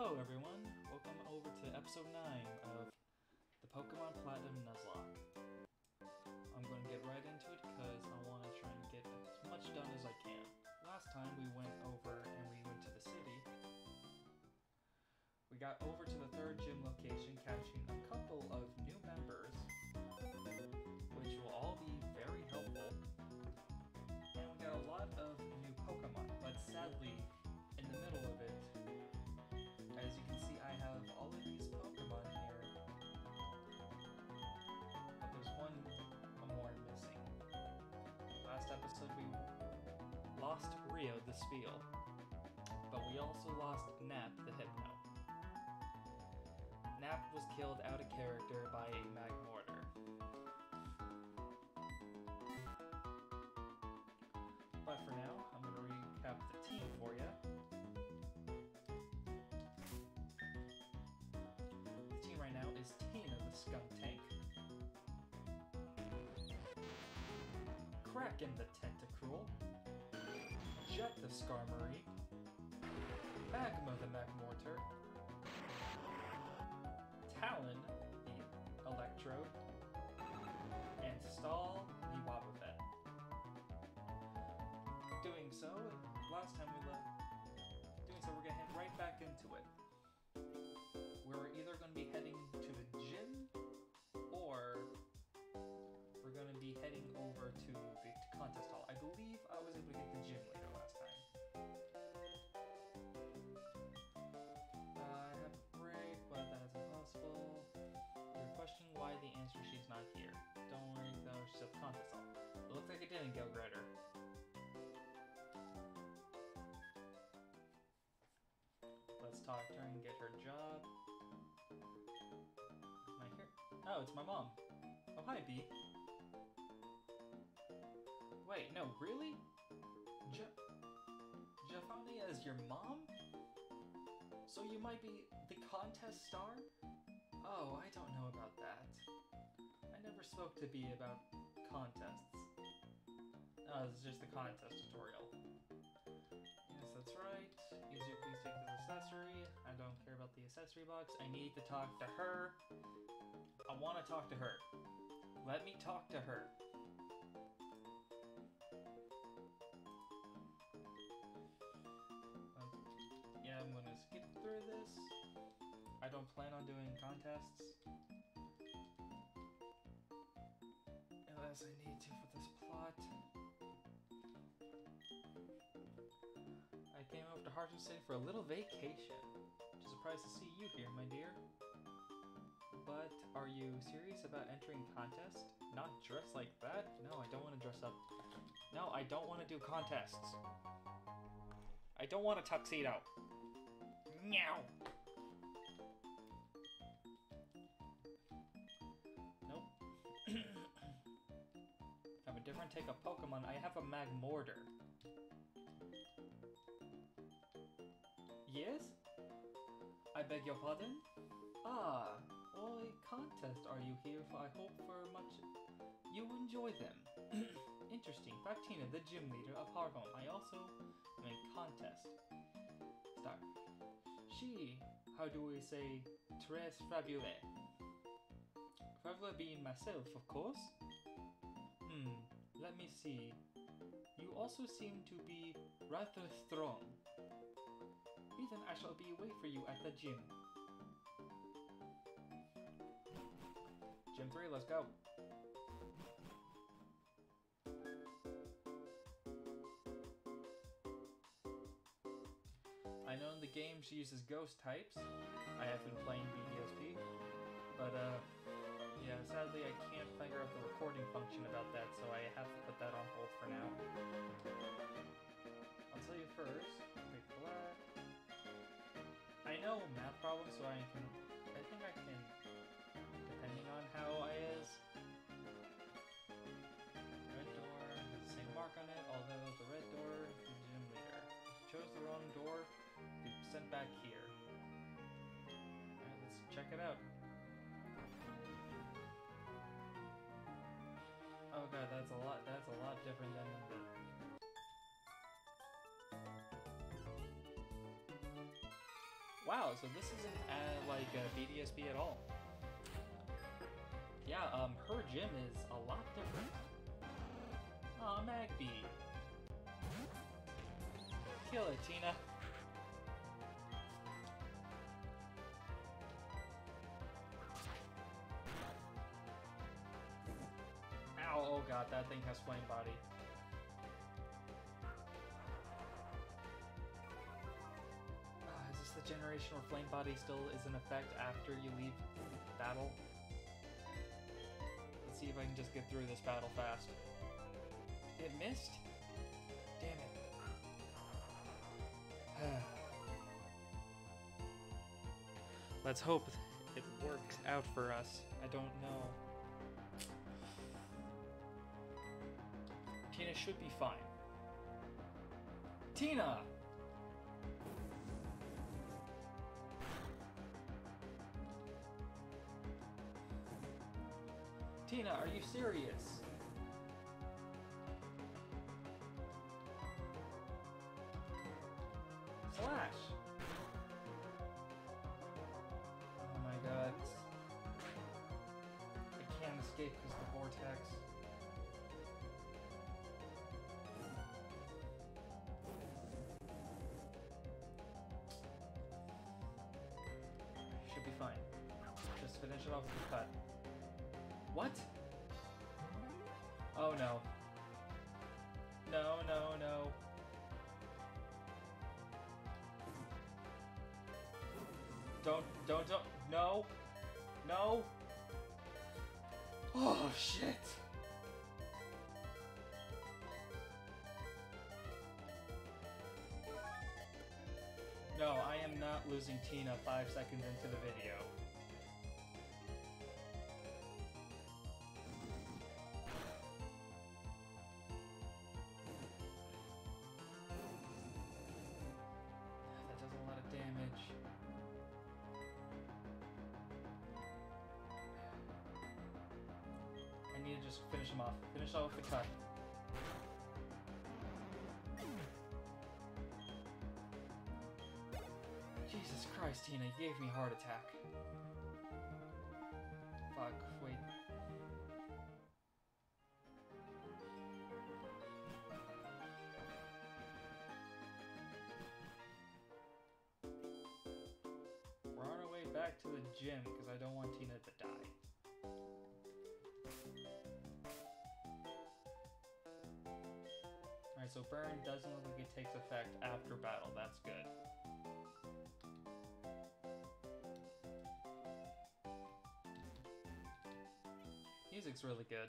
Hello everyone, welcome over to episode 9 of the Pokemon Platinum Nuzlocke. I'm going to get right into it because I want to try and get as much done as I can. Last time we went over and we went to the city. We got over to the third gym location, catching a couple of new members, which will all be very helpful. And we got a lot of new Pokemon, but sadly, in the middle of it, as you can see, I have all of these Pokemon here, but there's one more missing. Last episode we lost Rio the Spiel, but we also lost Nap the Hypno. Nap was killed out of character by a Magmortar. But for now, I'm going to recap the team for you. Right now is Tina the Skuntank, Kraken the Tentacruel, Jet the Skarmory, Magma the Magmortar, Talon the Electrode, and Stall the Wobbuffet. Doing so, last time we left, we're going to head right back into it. We're either going to be heading to the gym, or we're going to be heading over to the contest hall. I believe I was able to get the gym leader last time. I have a break, but that's impossible. You're questioning why the answer she's not here. Don't worry though, she's at the contest hall. It looks like it didn't go greater. Let's talk to her and get her job. Oh, it's my mom. Oh, hi, B. Wait, no, really? Jafania is your mom? So you might be the contest star? Oh, I don't know about that. I never spoke to B about contests. Oh, this is just the contest tutorial. Yes, that's right. Easier, please take this accessory. I don't care about the accessory box. I need to talk to her. I want to talk to her. Let me talk to her. Yeah, I'm gonna skip through this. I don't plan on doing contests unless I need to for this plot. I came over to Hearthstone City for a little vacation. Just surprised to see you here, my dear. But are you serious about entering contest? Not dressed like that? No, I don't want to dress up. No, I don't want to do contests. I don't want a tuxedo. Meow. Nope. I have a different take of Pokemon. I have a Magmortar. Yes? I beg your pardon? Ah. Well, a contest are you here for? I hope for much you enjoy them. Interesting. Factina, the gym leader of Harvon. I also am a contest. Start. She, how do we say, Tres Fabule? Fabule being myself, of course. Let me see. You also seem to be rather strong. Then I shall be wait for you at the gym. Gym 3, let's go. I know in the game she uses ghost types. I have been playing BDSP, but yeah, sadly I can't figure out the recording function about that, so I have to put that on hold for now. I'll tell you first, pick black. I know math problems, so I think I can, depending on how I is. Red door has the same mark on it, although the red door is the gym leader. If you chose the wrong door, you'll be sent back here. Alright, let's check it out. Oh god, that's a lot different than the... wow, so this isn't like BDSP at all. Yeah, her gym is a lot different. Aw, Magby. Kill it, Tina. Ow, oh god, that thing has flame body. Is this the generation where flame body still is in effect after you leave battle? Let's see if I can just get through this battle fast. It missed? Damn it. Let's hope it works out for us. I don't know. Tina should be fine. Tina! Tina, are you serious? Slash! Oh my god. I can't escape because of the vortex. Should be fine. Just finish it off with the cut. What? Oh no. No, no, no. Don't, no. No. Oh, shit. No, I am not losing Tina 5 seconds into the video. That does a lot of damage. I need to just finish him off. Finish off the cut. Jesus Christ, Tina, you gave me a heart attack. Fuck, wait. We're on our way back to the gym because I don't want Tina to die. Alright, so burn doesn't look like it takes effect after battle. That's good. Music's really good.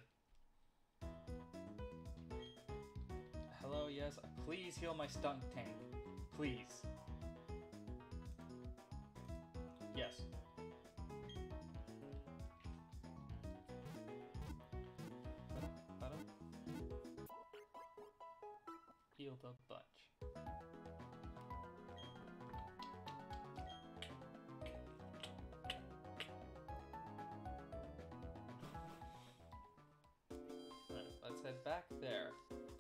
Hello, yes. Please heal my stunt tank. Please. Yes. Healed a bunch. Let's head back there.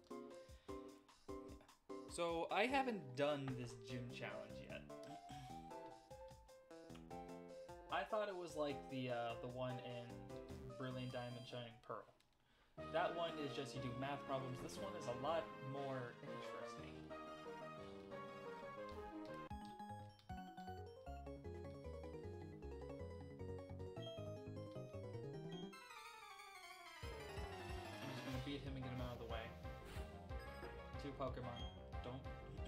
So, I haven't done this gym challenge yet. I thought it was like the one in Brilliant Diamond Shining Pearl. That one is just you do math problems. This one is a lot more interesting. I'm just gonna beat him and get him out of the way. 2 Pokemon. Don't.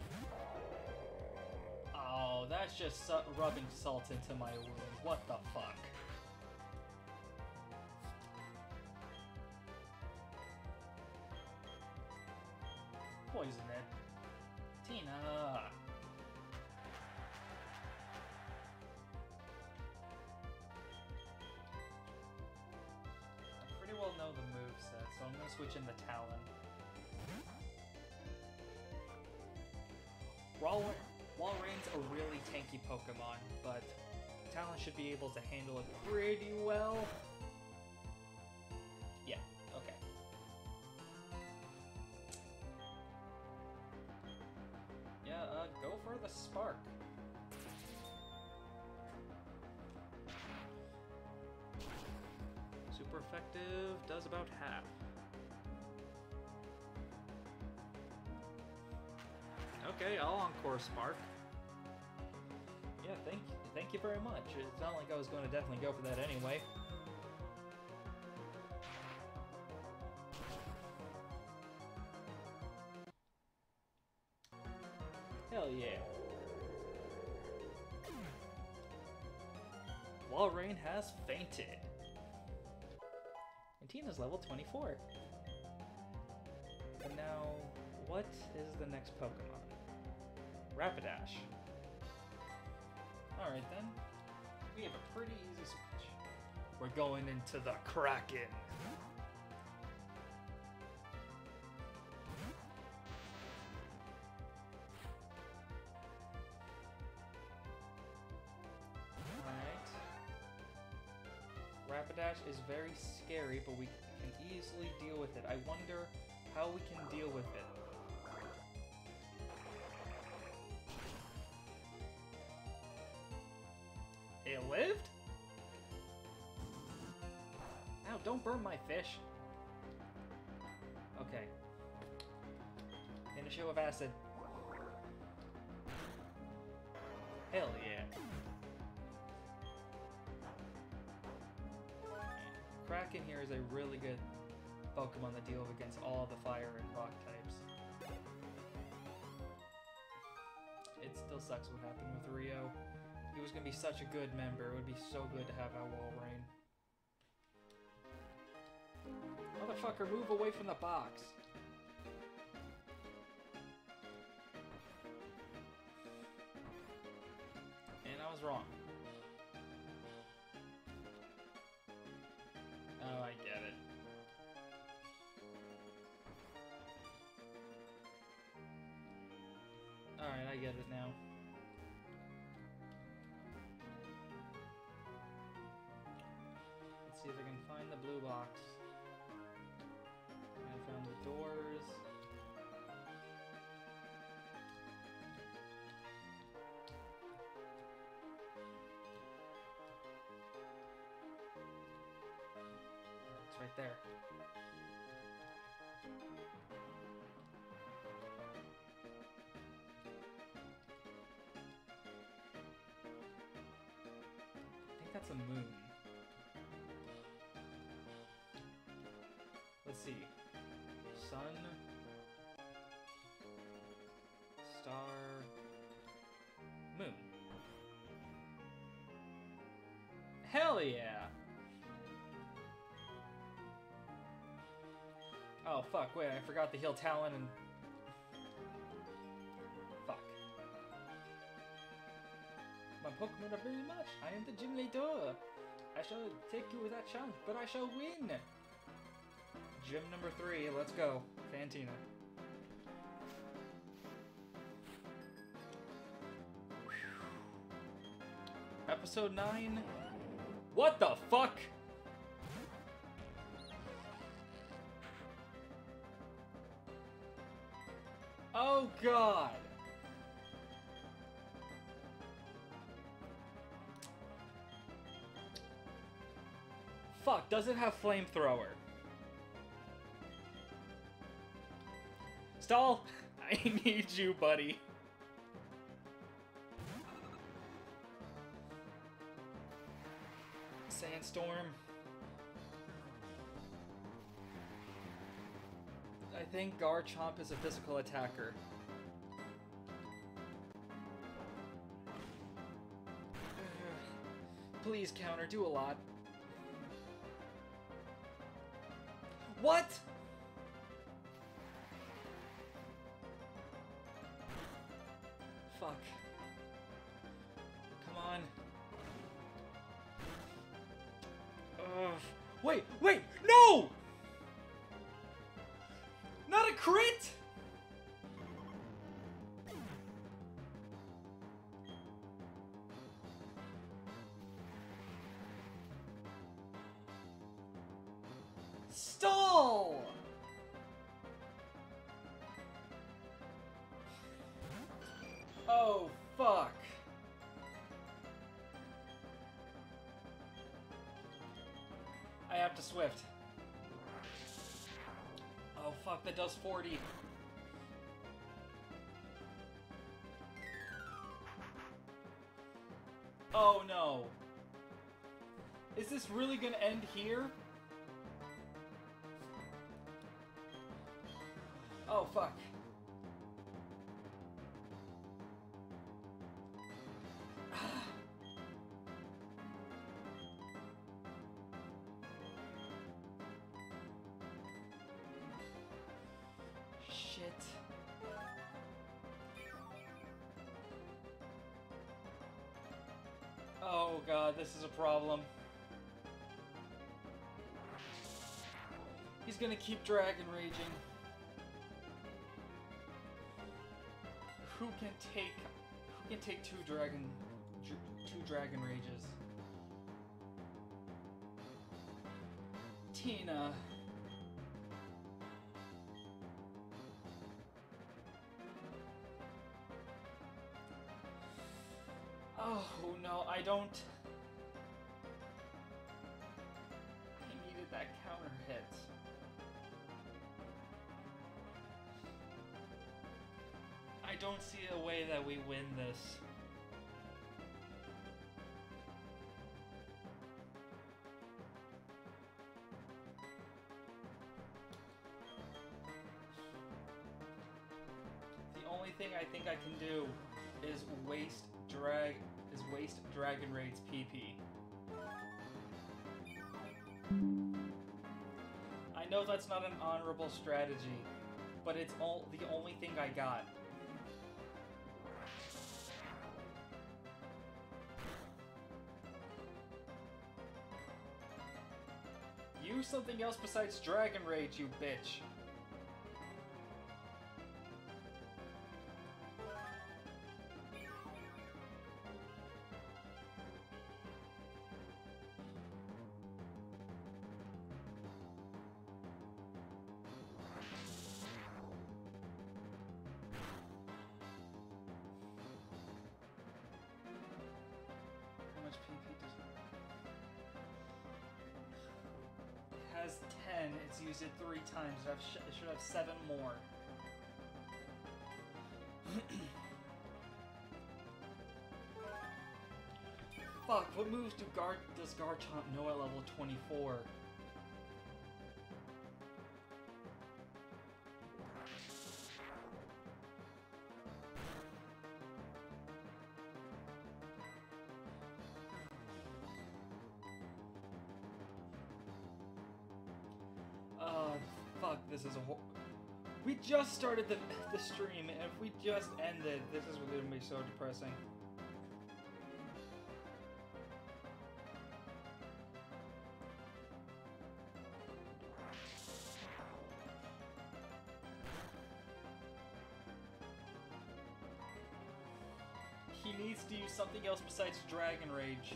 Oh, that's just rubbing salt into my wound. What the fuck? Poison it. Tina! I pretty well know the moveset, so I'm gonna switch in the Talon. Walreign's a really tanky Pokemon, but Talon should be able to handle it pretty well. Yeah, okay. Yeah, go for the Spark. Super effective does about half. Okay, I'll Encore Spark. Yeah, thank you very much. It's not like I was going to definitely go for that anyway. Hell yeah. Walrein has fainted. And Tina's level 24. And now, what is the next Pokemon? Rapidash. Alright then. We have a pretty easy switch. We're going into the Kraken. Rapidash is very scary, but we can easily deal with it. I wonder how we can deal with it. It lived? Ow, don't burn my fish. Okay. Finish it with acid. Hell yeah. Kraken here is a really good Pokemon to deal against all the fire and rock types. It still sucks what happened with Rio. He was going to be such a good member. It would be so good to have our Walrein. Motherfucker, move away from the box. And I was wrong. Oh, I get it. Alright, I get it now. Let's see if I can find the blue box. I found the doors. It's right there. I think that's a moon. Let's see. Sun. Star. Moon. Hell yeah! Oh fuck, wait, I forgot to heal Talon and... Fuck. My Pokemon are very much. I am the gym leader. I shall take you with that challenge, but I shall win! Gym number 3, let's go. Fantina. Episode 9. What the fuck? Oh god! Fuck, does it have flamethrower? Stall! I need you, buddy. Sandstorm. I think Garchomp is a physical attacker. Please counter, do a lot. What? Fuck. Come on. Wait, wait, no! Not a crit! Stall! Oh, fuck. I have to Swift. Oh fuck, that does 40. Oh no. Is this really gonna end here? Oh fuck. Shit. Oh god, this is a problem. He's gonna keep Dragon Raging. Who can take two Dragon Rages? Tina. Oh no, I don't. I needed that counter hit. I don't see a way that we win this. The only thing I think I can do is waste Dragon Raid's PP. I know that's not an honorable strategy, but it's the only thing I got. Use something else besides Dragon Rage, you bitch. How much PP does it has 10, it's used it 3 times. It should have 7 more. Fuck, what moves does Garchomp know at level 24? Fuck, this is a we just started the stream, and if we just ended, this is going to be so depressing. He needs to use something else besides Dragon Rage.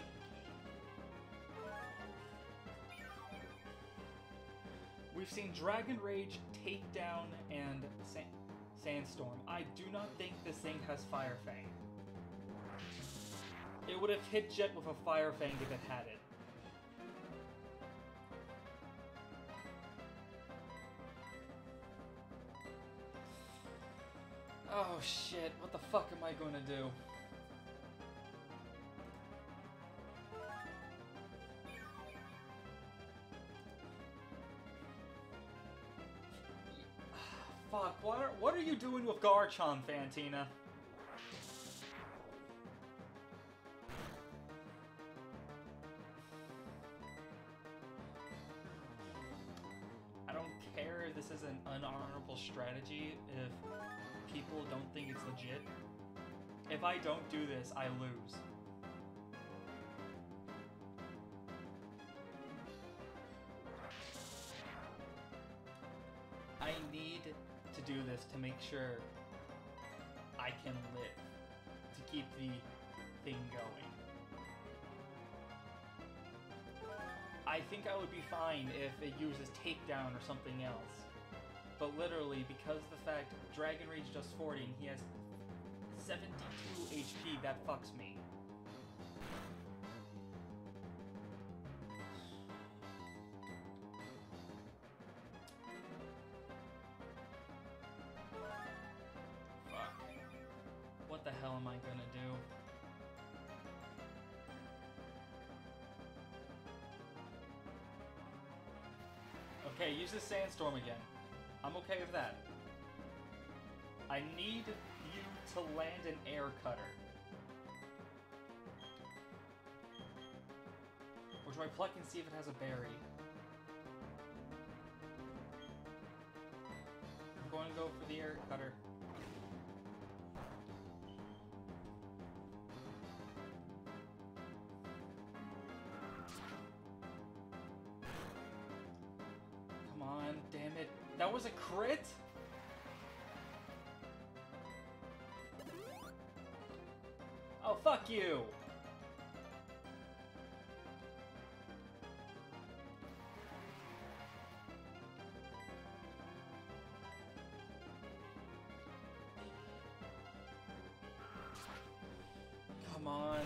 We've seen Dragon Rage, Takedown, and Sandstorm. I do not think this thing has Fire Fang. It would have hit Jet with a Fire Fang if it had it. Oh shit, what the fuck am I going to do? Fuck, what are you doing with Garchomp, Fantina? I don't care if this is an unhonorable strategy if people don't think it's legit. If I don't do this, I lose. I need to do this to make sure I can live, to keep the thing going. I think I would be fine if it uses Takedown or something else. But literally, because of the fact Dragon Rage does 40 and he has 72 HP, that fucks me. What the hell am I gonna do? Okay, use the sandstorm again. I'm okay with that. I need you to land an air cutter. Or do I pluck and see if it has a berry? I'm going to go for the air cutter. Come on, damn it. That was a crit? Oh, fuck you! Come on.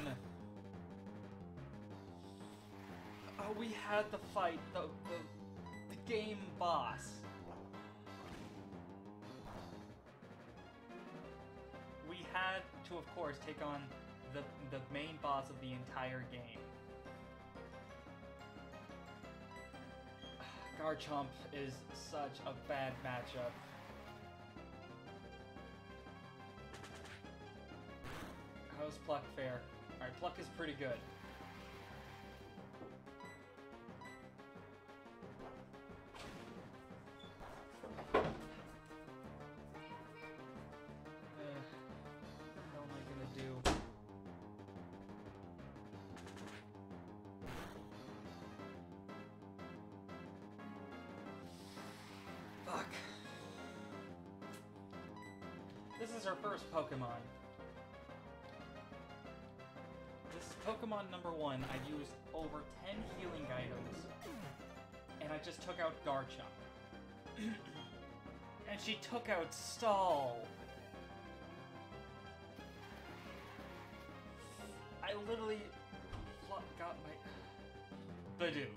Oh, we had the fight, the game boss. We had to, of course, take on the main boss of the entire game. Garchomp is such a bad matchup. How's Pluck fare? Alright, Pluck is pretty good. What am I gonna do? Fuck. This is our first Pokemon. This is Pokemon number 1. I've used over 10 healing items, and I just took out Garchomp. And she took out Stall. I literally got my Bidoof.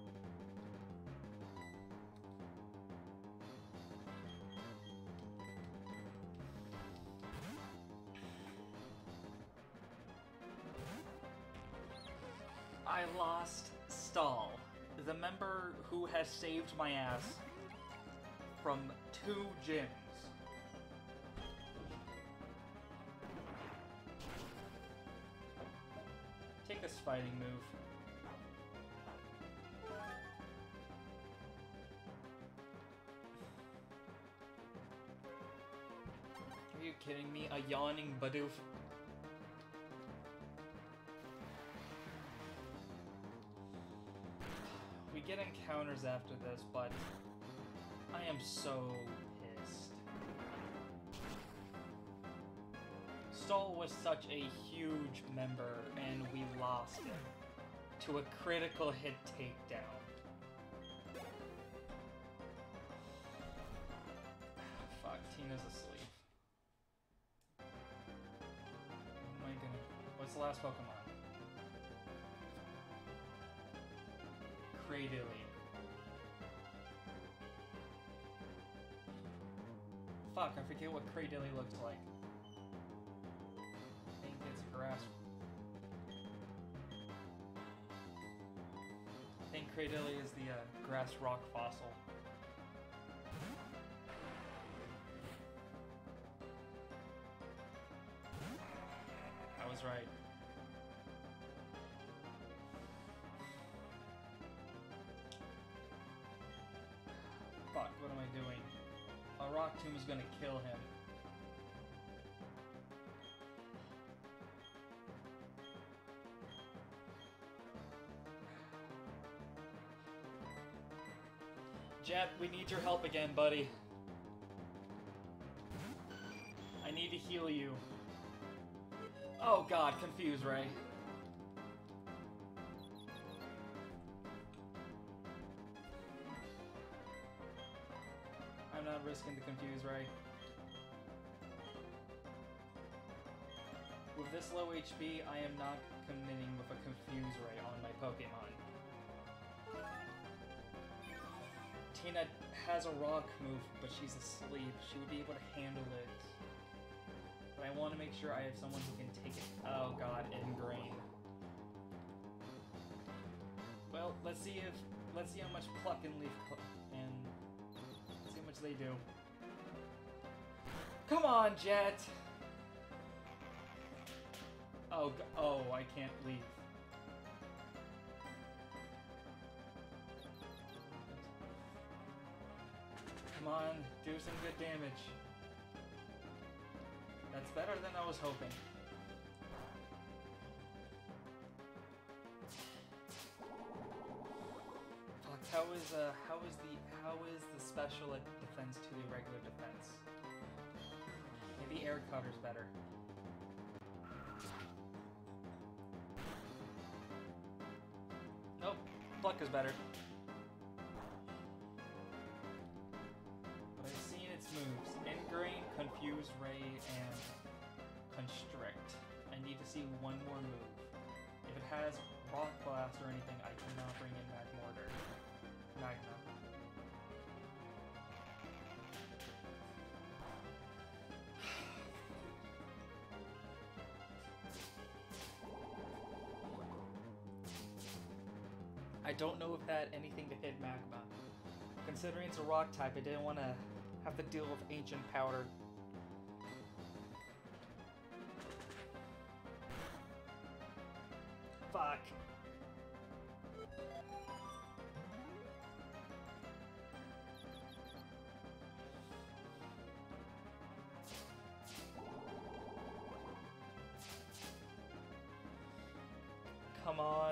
I lost Stall, the member who has saved my ass from 2 gyms. Take this fighting move. Are you kidding me? A yawning Bidoof? We get encounters after this, but I am so pissed. Stall was such a huge member, and we lost him to a critical hit takedown. Fuck, Tina's asleep. Oh my goodness. What's the last Pokemon? Cradily. Fuck, I forget what Cradily looks like. I think it's grass. I think Cradily is the grass rock fossil. I was right. Fuck, what am I doing? A Rock Tomb is gonna kill him. Jet, we need your help again, buddy. I need to heal you. Oh god, Confuse Ray. I'm not risking the Confuse Ray. With this low HP, I am not committing with a Confuse Ray on my Pokemon. Tina has a rock move, but she's asleep. She would be able to handle it. But I want to make sure I have someone who can take it. Oh god, Ingrain. Well, let's see how much Pluck and Leaf and let's see how much they do. Come on, Jet! Oh, I can't leave. Come on, do some good damage. That's better than I was hoping. Fuck, how is the special defense to the regular defense? Maybe Air Cutter's better. Nope, Pluck is better. But I've seen its moves. Ingrain, Confuse Ray, and Constrict. I need to see one more move. If it has Rock Blast or anything, I cannot bring in Magmortar. Magma. I don't know if that had anything to hit Magma. Considering it's a rock type, I didn't want to have to deal with Ancient Powder. Fuck. Come on.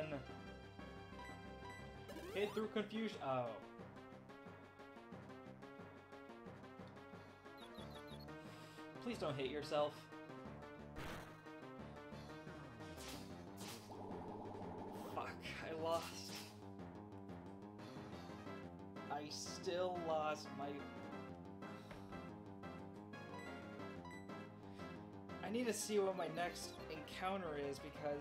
Hit through confusion. Oh. Please don't hit yourself. Fuck, I lost. I still lost my... I need to see what my next encounter is because...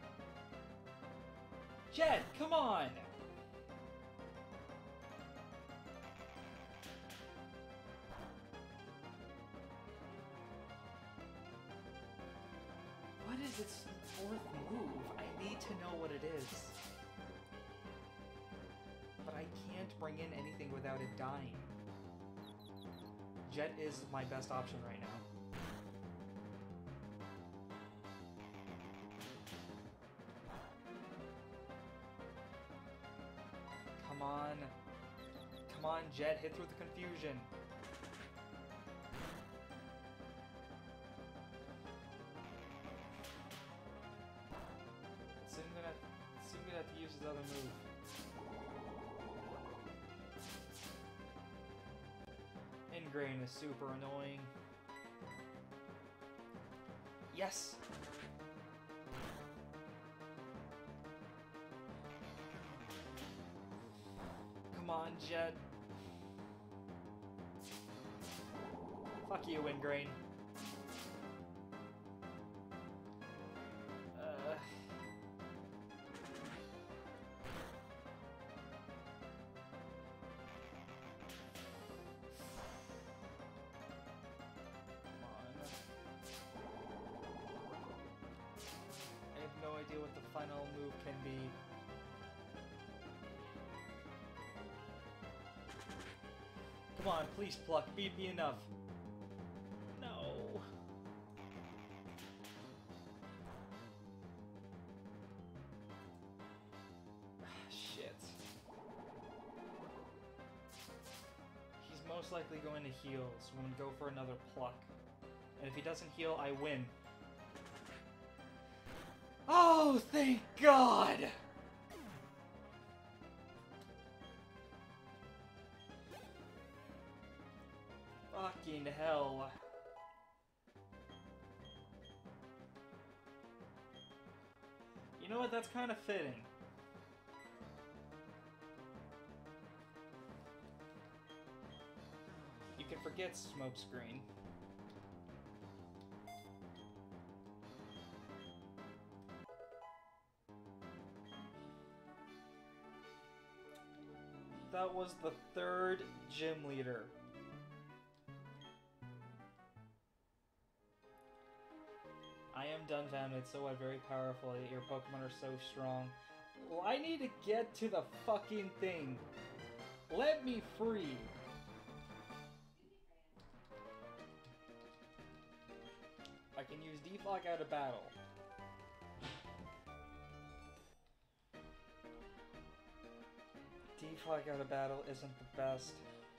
Jet, come on! What is its fourth move? I need to know what it is. But I can't bring in anything without it dying. Jet is my best option right now. Come on. Come on, Jet, hit through the confusion. Soon gonna have to use his other move. Ingrain is super annoying. Yes! Come on, Jet. Fuck you, Ingrain. What the final move can be. Come on, please, Pluck, beat me enough. No. Shit. He's most likely going to heal, so I'm gonna go for another Pluck. And if he doesn't heal, I win. Oh, thank God! Fucking hell. You know what? That's kind of fitting. You can forget Smokescreen. That was the third gym leader. Dunfam, it's so very powerful that your Pokemon are so strong. Well, I need to get to the fucking thing. Let me free. I can use Defog out of battle. Defog out of battle isn't the best.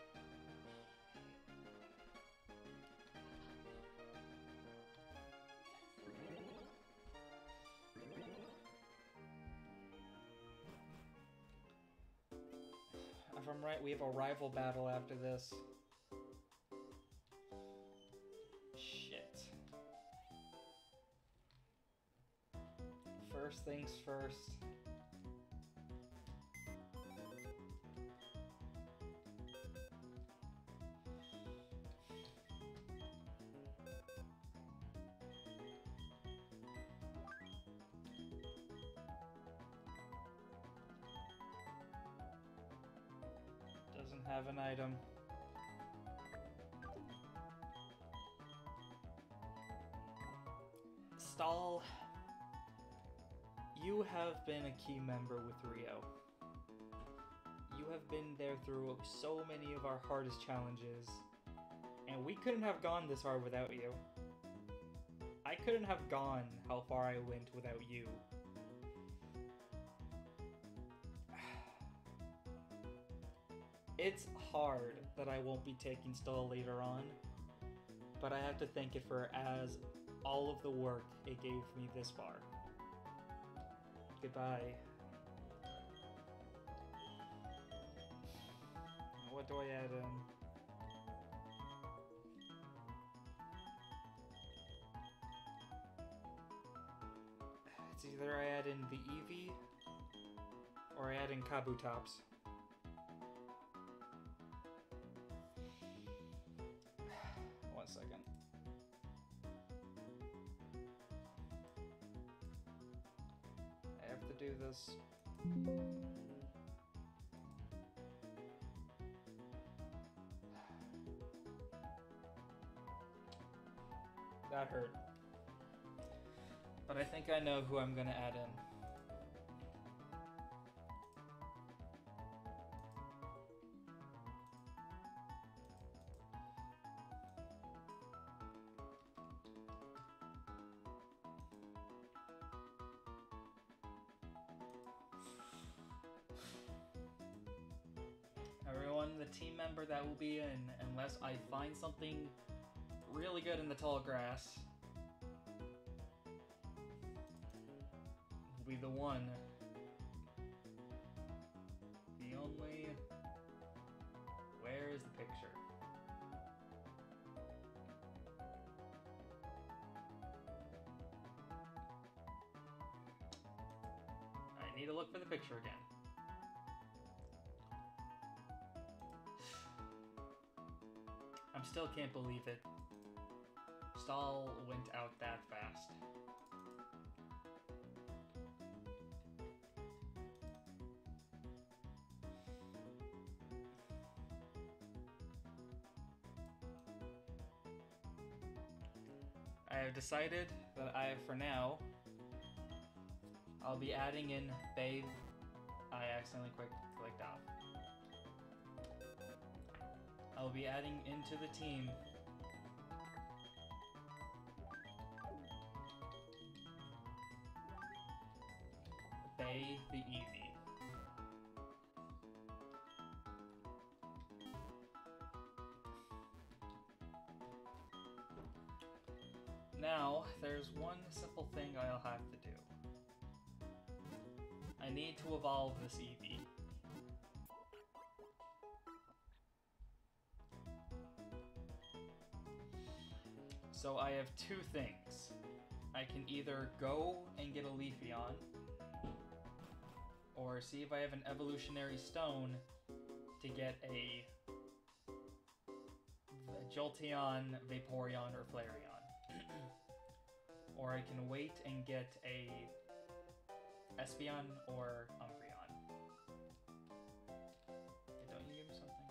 If I'm right, we have a rival battle after this. Shit. First things first. Doesn't have an item. Stall, you have been a key member with Rio. You have been there through so many of our hardest challenges, and we couldn't have gone this far without you. I couldn't have gone how far I went without you. It's hard that I won't be taking Stall later on, but I have to thank it for as all of the work it gave me this far. Goodbye. What do I add in? It's either I add in the Eevee or I add in Kabutops. One second. I have to do this. That hurt. But I think I know who I'm gonna add in. Everyone, the team member that will be in, unless I find something really good in the tall grass, will be the one. The only... Where is the picture? I need to look for the picture again. I still can't believe it. Stall went out that fast. I have decided that for now, I'll be adding in Babe. I accidentally clicked off. I'll be adding into the team Bay the Eevee. Now, there's one simple thing I'll have to do. I need to evolve this Eevee. So I have two things. I can either go and get a Leafeon, or see if I have an evolutionary stone to get a Jolteon, Vaporeon, or Flareon. Or I can wait and get a Espeon or Umbreon. Okay, don't you give me something?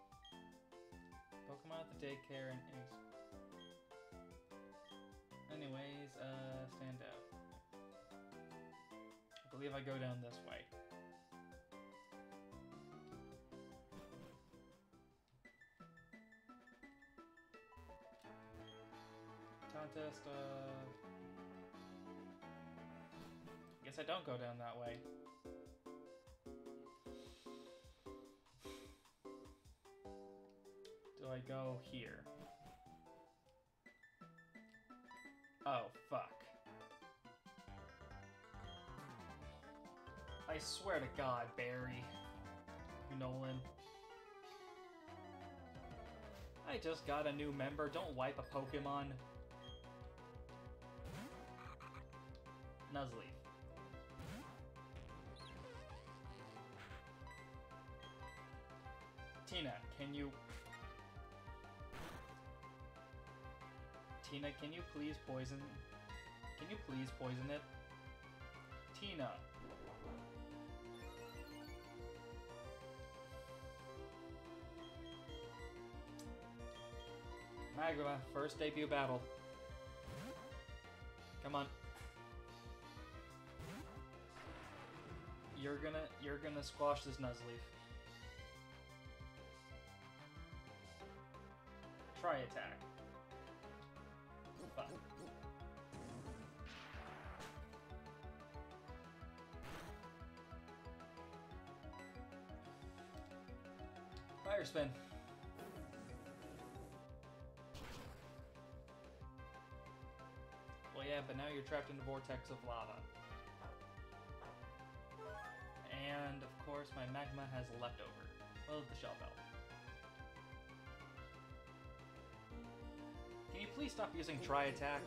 Pokemon at the daycare and eggs. Anyway. ways stand out. I believe I go down this way. Contest, guess I don't go down that way. Do I go here? Oh, fuck. I swear to God, Barry. Nolan. I just got a new member. Don't wipe a Pokemon. Nuzleaf. Tina, can you... Tina, can you please poison... Can you please poison it? Tina. Magma, first debut battle. Come on. You're gonna squash this Nuzleaf. Try attack. Fuck. Fire spin. Well, yeah, but now you're trapped in a vortex of lava. And, of course, my magma has leftover. Well, the shell bell. Can you please stop using try attack?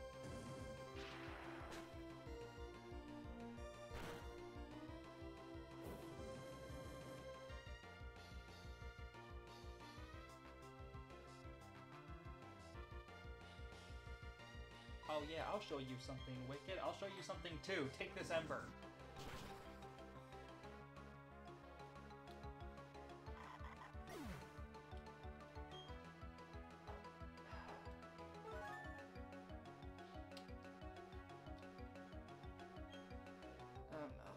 Oh yeah, I'll show you something wicked. I'll show you something too. Take this ember. Oh no.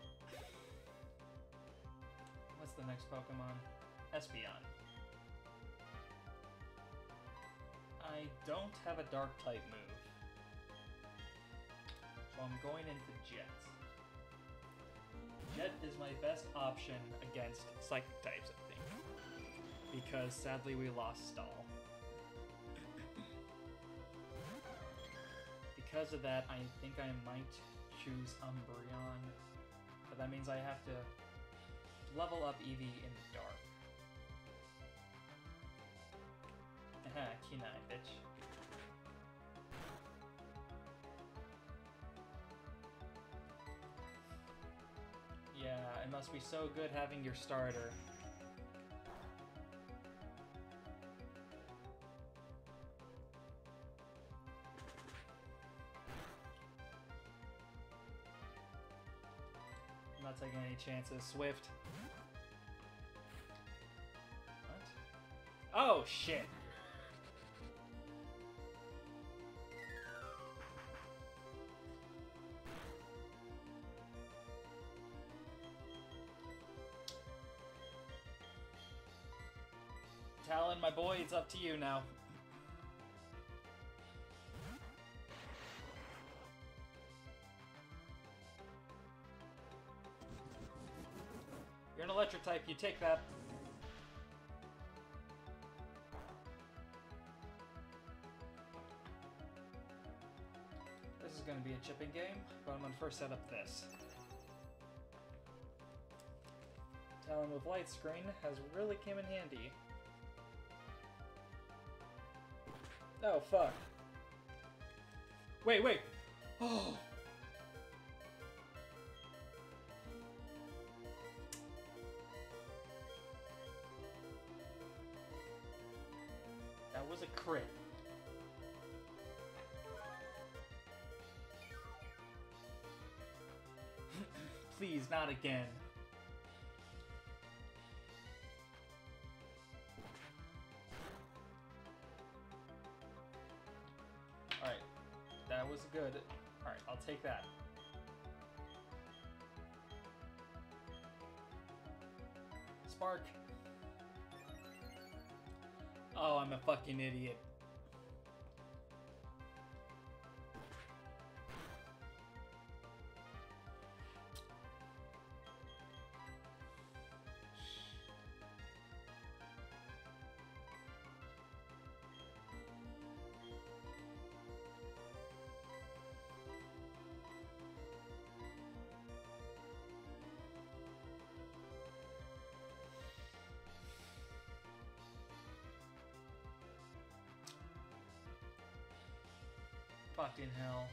What's the next Pokemon? Espeon. I don't have a dark type move. So I'm going into Jet. Jet is my best option against Psychic types, I think. Because sadly we lost Stall. Because of that, I think I might choose Umbreon. But that means I have to level up Eevee in the dark. Haha, Kenai, bitch. Yeah, it must be so good having your starter. I'm not taking any chances. Swift. What? Oh, shit. Talon, my boy, it's up to you now. You're an electric type, you take that. This is going to be a chipping game, but I'm going to first set up this. Talon with light screen has really come in handy. Oh, fuck. Wait, wait. Oh. That was a crit. Please, not again. Alright, that was a take that. Spark. Oh, I'm a fucking idiot. Fucking hell.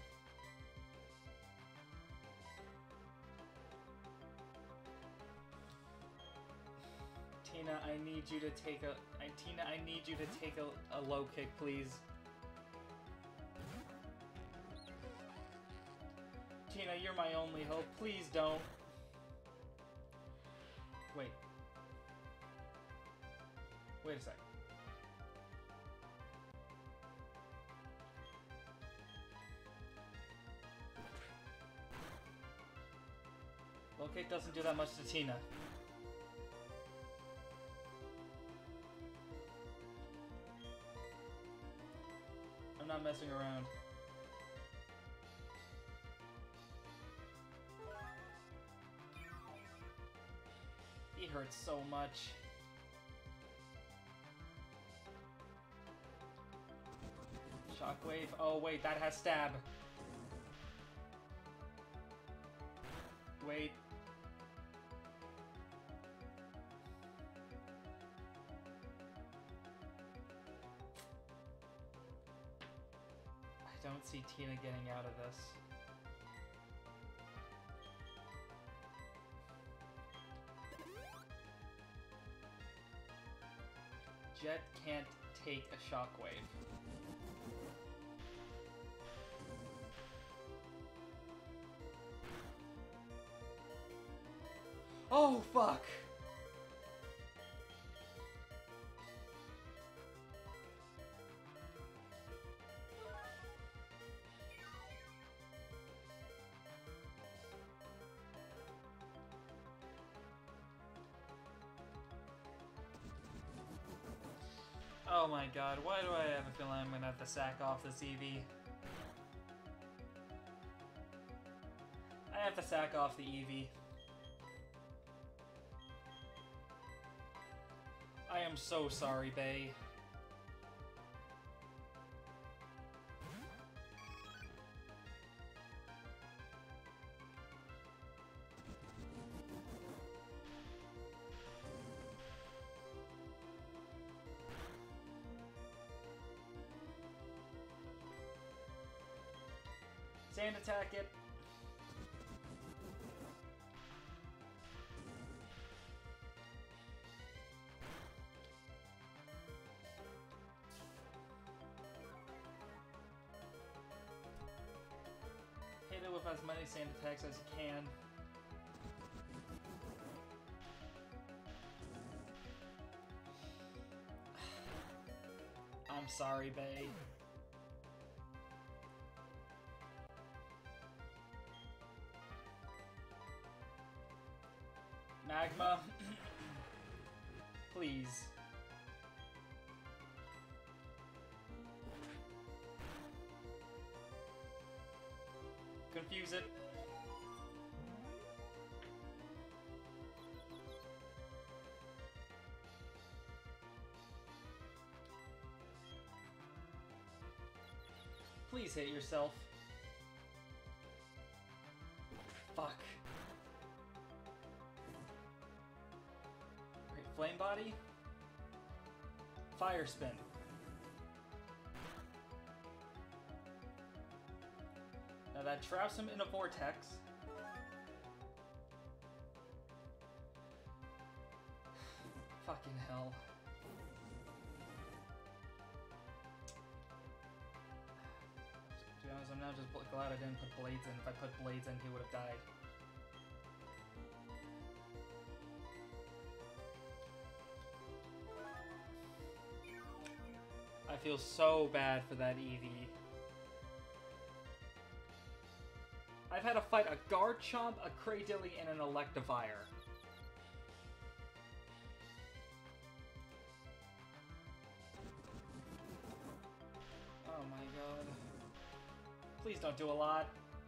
Tina, I need you to take a... Tina, I need you to take a low kick, please. Tina, you're my only hope. Please don't. Wait. Wait a sec. Low kick doesn't do that much to Tina. I'm not messing around. He hurts so much. Shockwave. Oh wait, that has stab. Wait. I don't see Tina getting out of this. Jet can't take a shockwave. Oh, fuck! Oh my god, why do I have a feeling I'm gonna have to sack off this EV? I have to sack off the EV. I am so sorry, Bae. Sand attack it. Hit it with as many sand attacks as you can. I'm sorry, Bae. Magma, please. Confuse it. Please hit yourself. Fuck. Flame body, fire spin. Now that traps him in a vortex. Fucking hell. To be honest, I'm now just glad I didn't put blades in. If I put blades in, he would have died. I feel so bad for that Eevee. I've had to fight a Garchomp, a Cradily, and an Electivire. Oh my god. Please don't do a lot.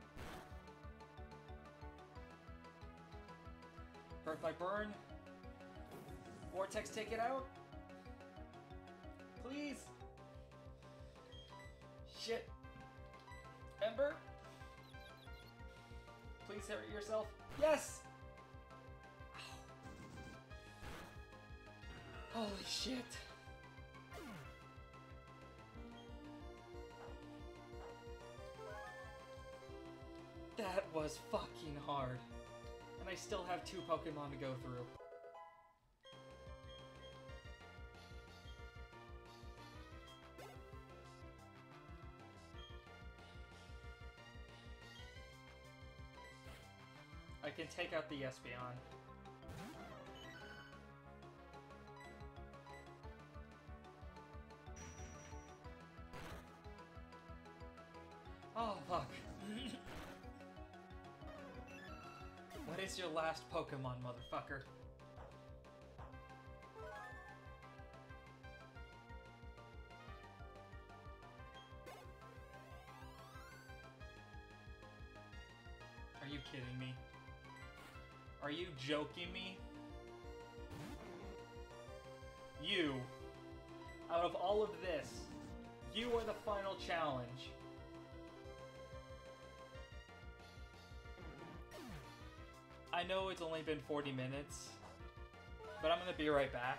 Birth by Burn. Vortex, take it out. Please. Shit. Ember. Please hurt yourself. Yes! Ow. Holy shit. That was fucking hard. And I still have 2 Pokemon to go through. I can take out the Espeon. Oh, fuck. What is your last Pokemon, motherfucker? Are you kidding me? Are you joking me? You, out of all of this, you are the final challenge. I know it's only been 40 minutes, but I'm gonna be right back.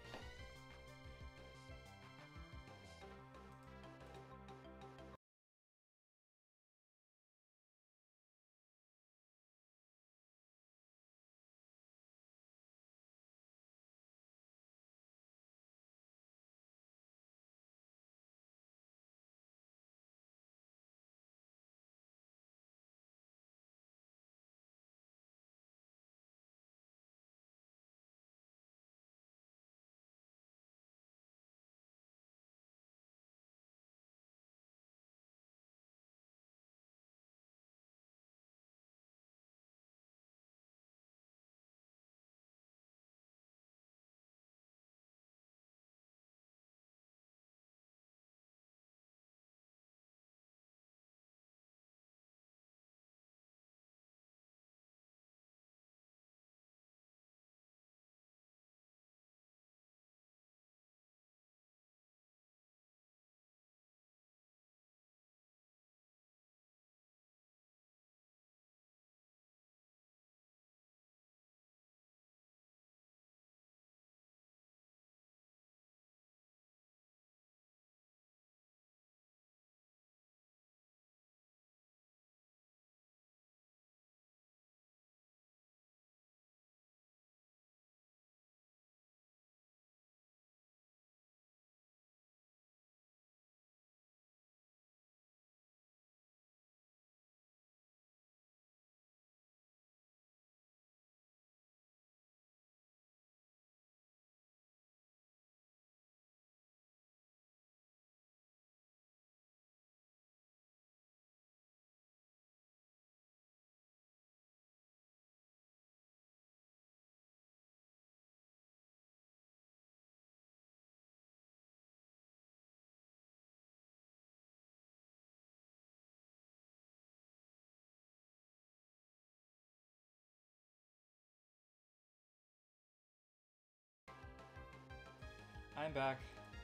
I'm back.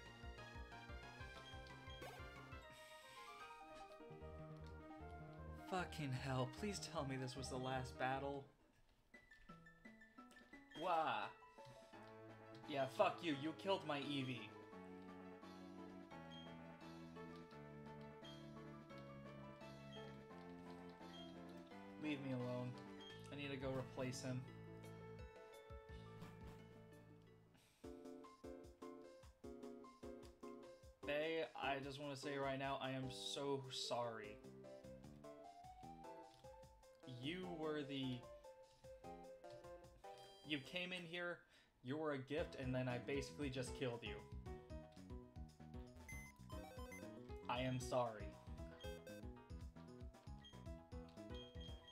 Fucking hell, please tell me this was the last battle. Wah. Yeah, fuck you, you killed my Eevee. Leave me alone. I need to go replace him. Faye, I just want to say right now, I am so sorry. You were the... You came in here, you were a gift, and then I basically just killed you. I am sorry.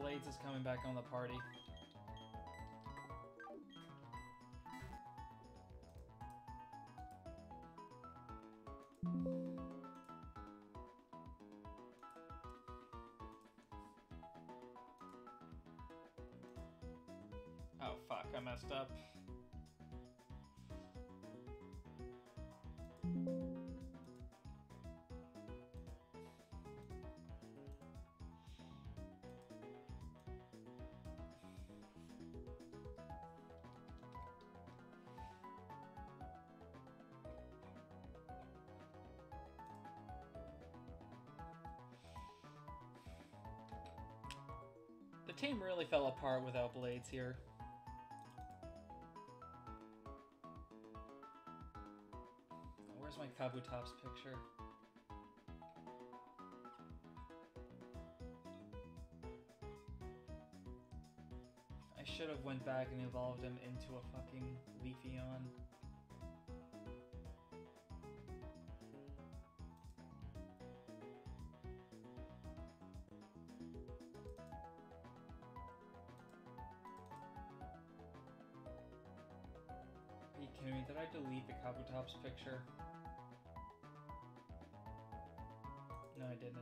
Blades is coming back on the party. Oh fuck, I messed up. The team really fell apart without Blades here. Where's my Kabutops picture? I should have went back and evolved him into a fucking Leafeon. Are you kidding me? Did I delete the Kabutops picture? No, I didn't.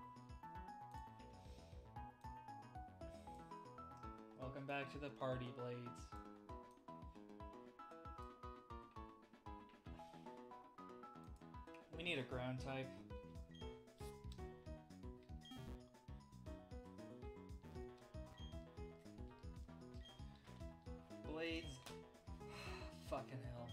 Welcome back to the party, Blades. We need a ground type. Blades. Fucking hell.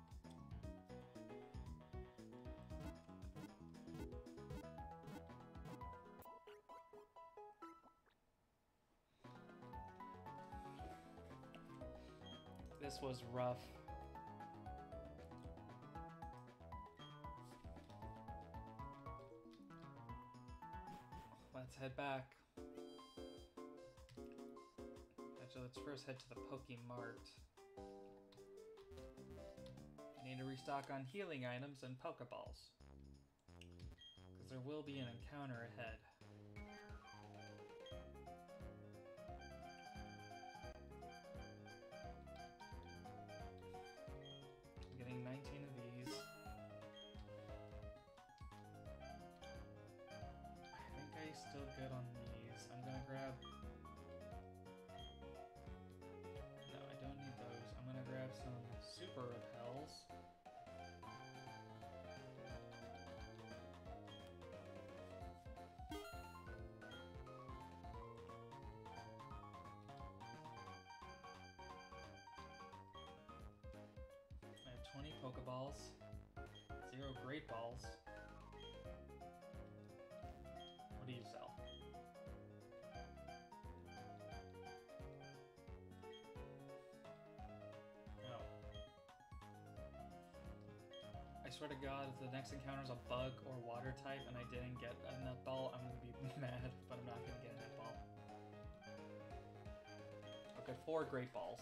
This was rough. Let's head back. Actually, let's first head to the Pokemart. I need to restock on healing items and Pokeballs, because there will be an encounter ahead. I'm getting 19 of these. I think I'm still good on these. I'm gonna grab... No, I don't need those. I'm gonna grab some Super Repels. I have 20 Pokeballs, 0 Great Balls. What do you sell? Oh. I swear to God, if the next encounter is a bug or water type and I didn't get a Nutball, I'm gonna be mad, but I'm not gonna get a Nutball. Okay, 4 Great Balls.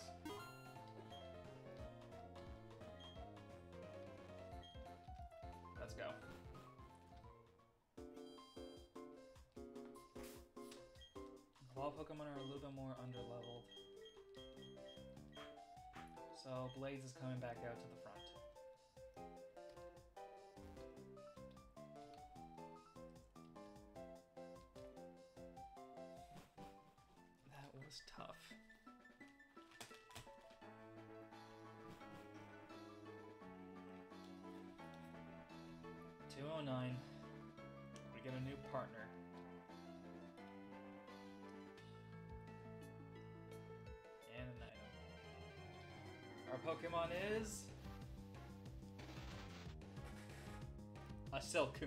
Let's go. Wild Pokemon are a little bit more underleveled. So Blades is coming back out to the front. That was tough. $209. We get a new partner. And an item. Our Pokemon is... a Silcoon.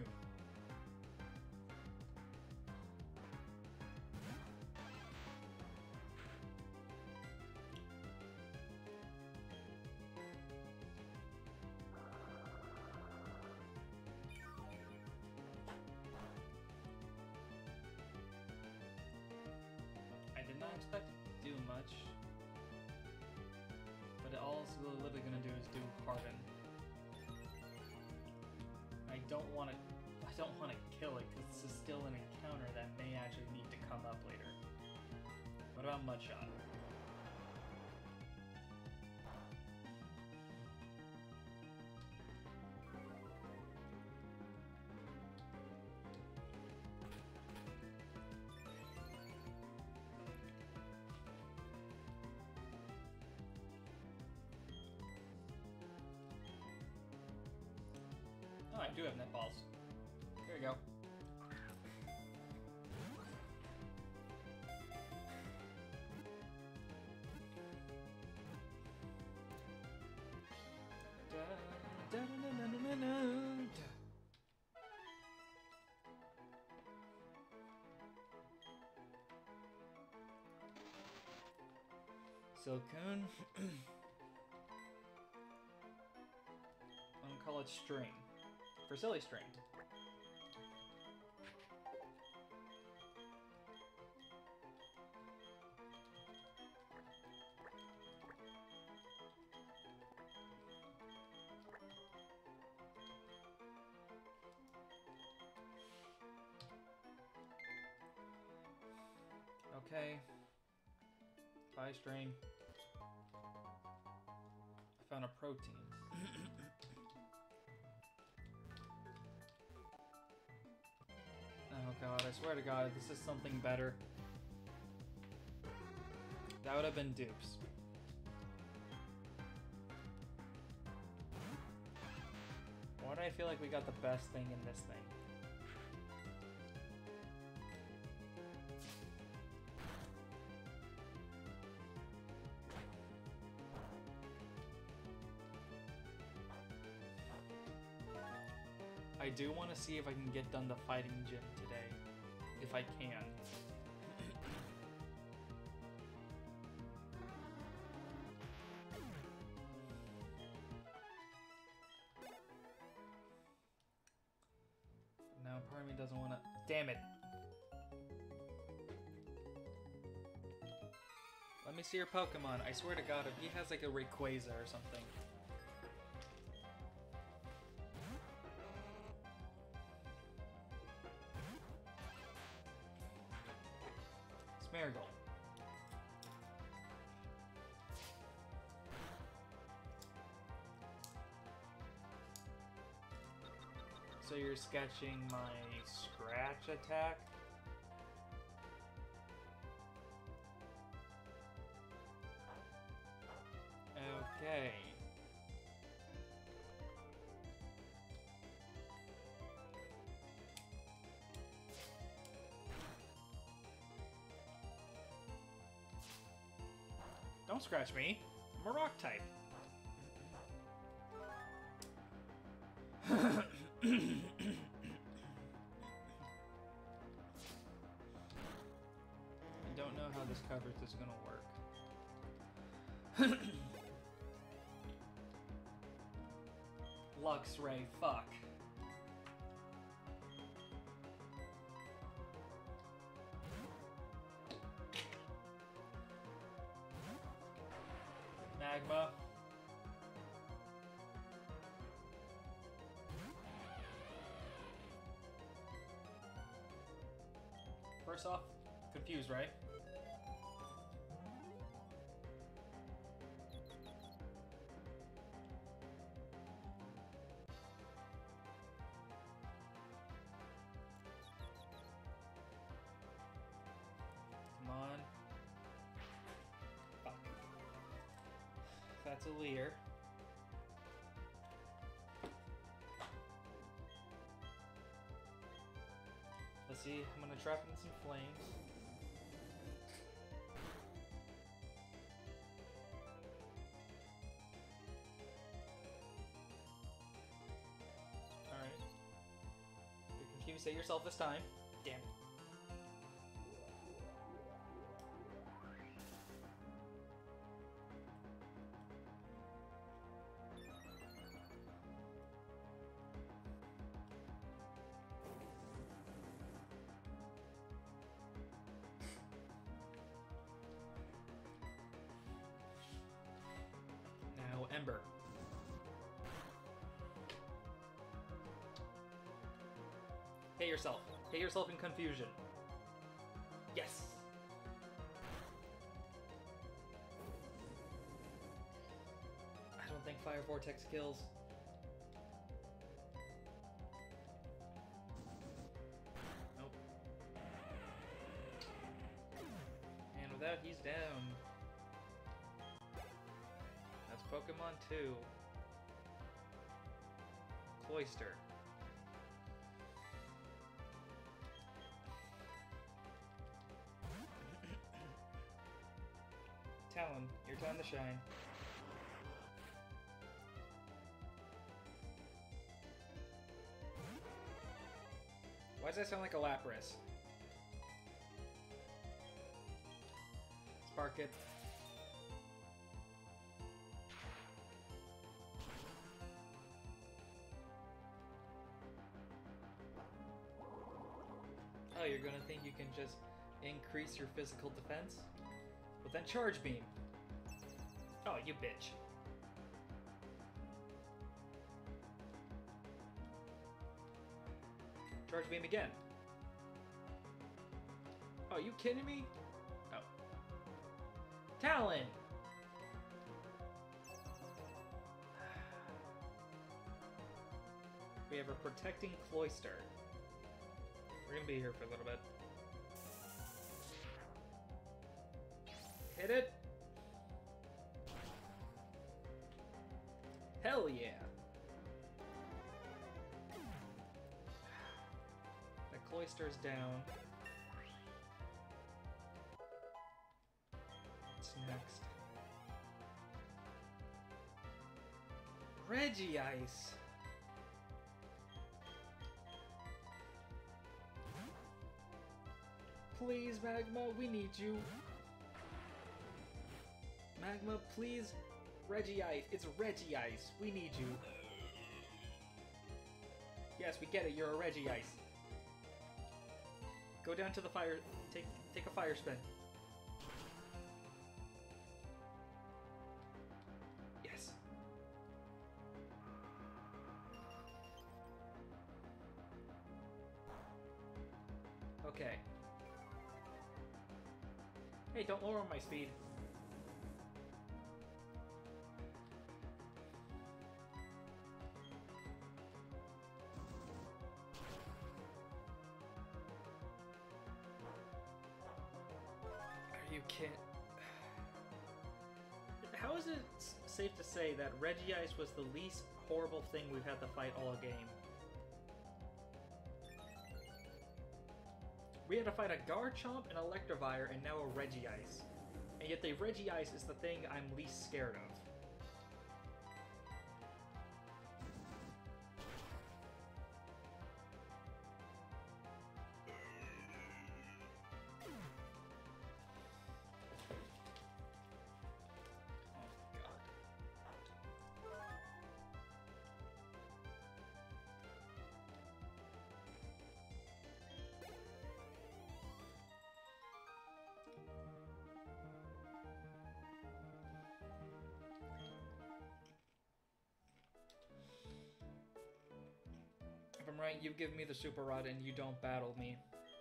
I did not expect it to do much, but all it's literally gonna do is do Harden. I don't want to kill it because this is still an encounter that may actually need to come up later. What about Mudshot? Oh, I do have net balls. There you go. Silcoon. I'm gonna call it String. For Silly String. Okay. Pie String. I found a protein. Oh god, I swear to god, this is something better. That would have been dupes. Why do I feel like we got the best thing in this thing? I do want to see if I can get done the fighting gym today. If I can. Now part of me doesn't want to... Damn it! Let me see your Pokemon. I swear to god, if he has like a Rayquaza or something. Marigold. So you're sketching my scratch attack? Okay. Don't scratch me. I'm a rock type. I don't know how this coverage is gonna work. Luxray, fuck. Magma. First off, confused, right? Come on. Fuck. That's a Leer. Let's see, I'm gonna trap in some flames. Alright. You're confused, say yourself this time. Damn it. Ember. Hit yourself. Hit yourself in confusion. Yes. Fire Vortex kills. Nope. And with that, he's down. That's Pokemon 2. Cloyster. Talon, your time to shine. Why does that sound like a Lapras? Spark it. Oh, you're gonna think you can just increase your physical defense? Well then Charge Beam. Oh, you bitch. Charge Beam again. Oh, you kidding me? Oh. Talon! We have a Protecting Cloyster. We're gonna be here for a little bit. Hit it! Hell yeah! The Cloyster's down. What's next? Regice! Please, Magma, we need you. Magma, please. Regice. It's Regice. We need you. Yes, we get it. You're a Regice. Go down to the fire. Take a fire spin. Yes. Okay. Hey, don't lower my speed. Are you kidding? How is it safe to say that Regice was the least horrible thing we've had to fight all game? We had to fight a Garchomp, an Electivire, and now a Regice. And yet the Regice is the thing I'm least scared of. If I'm right, you give me the Super Rod and you don't battle me.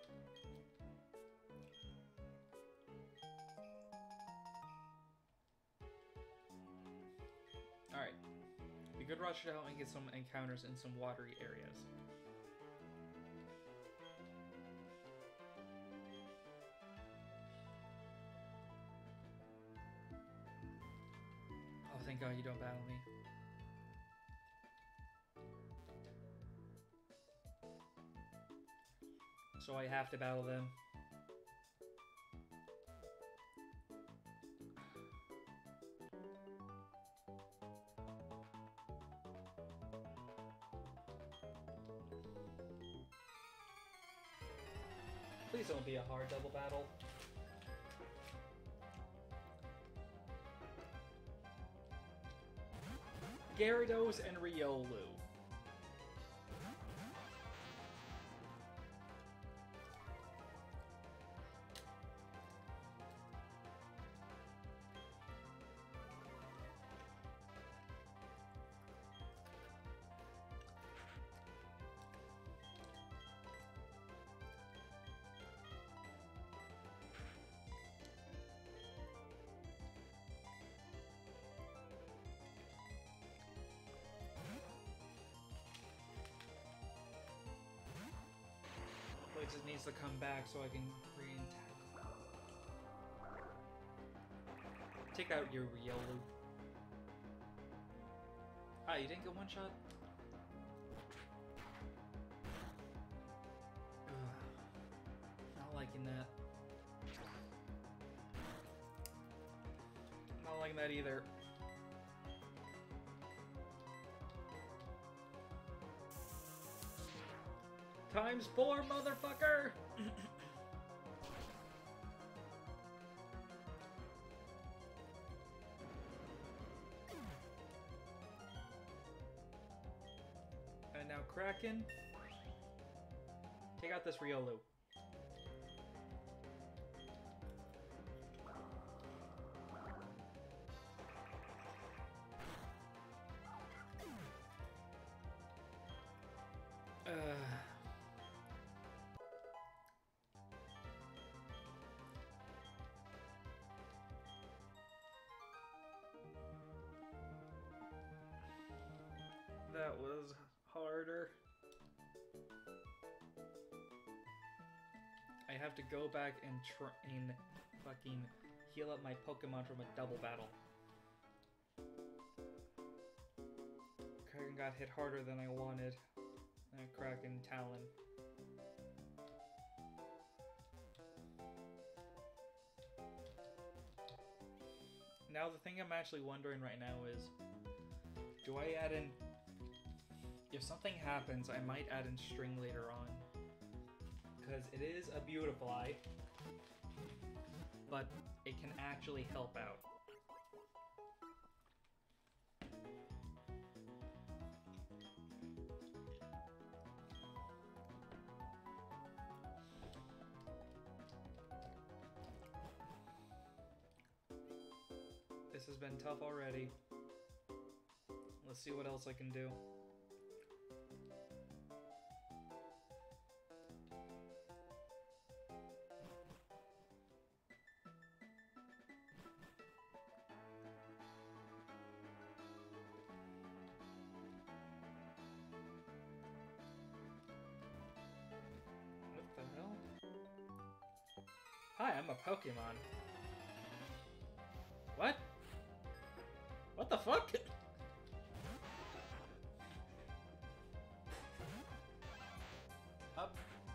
Alright. We could rush it out and get some encounters in some watery areas. Oh, thank God you don't battle me. So I have to battle them. Please don't be a hard double battle. Gyarados and Riolu. it needs to come back so I can re-attack. Take out your Riolu. Ah, you didn't get one shot? Not liking that. Not liking that either. ×4, motherfucker! And now Kraken. Take out this Riolu. That was harder. I have to go back and fucking heal up my Pokemon from a double battle. Kraken got hit harder than I wanted. And Kraken Talon. Now the thing I'm actually wondering right now is, do I add in... If something happens, I might add in string later on. Because it is a Beautifly, but it can actually help out. This has been tough already. Let's see what else I can do. What the hell? Hi, I'm a Pokemon. What? What the fuck? Up.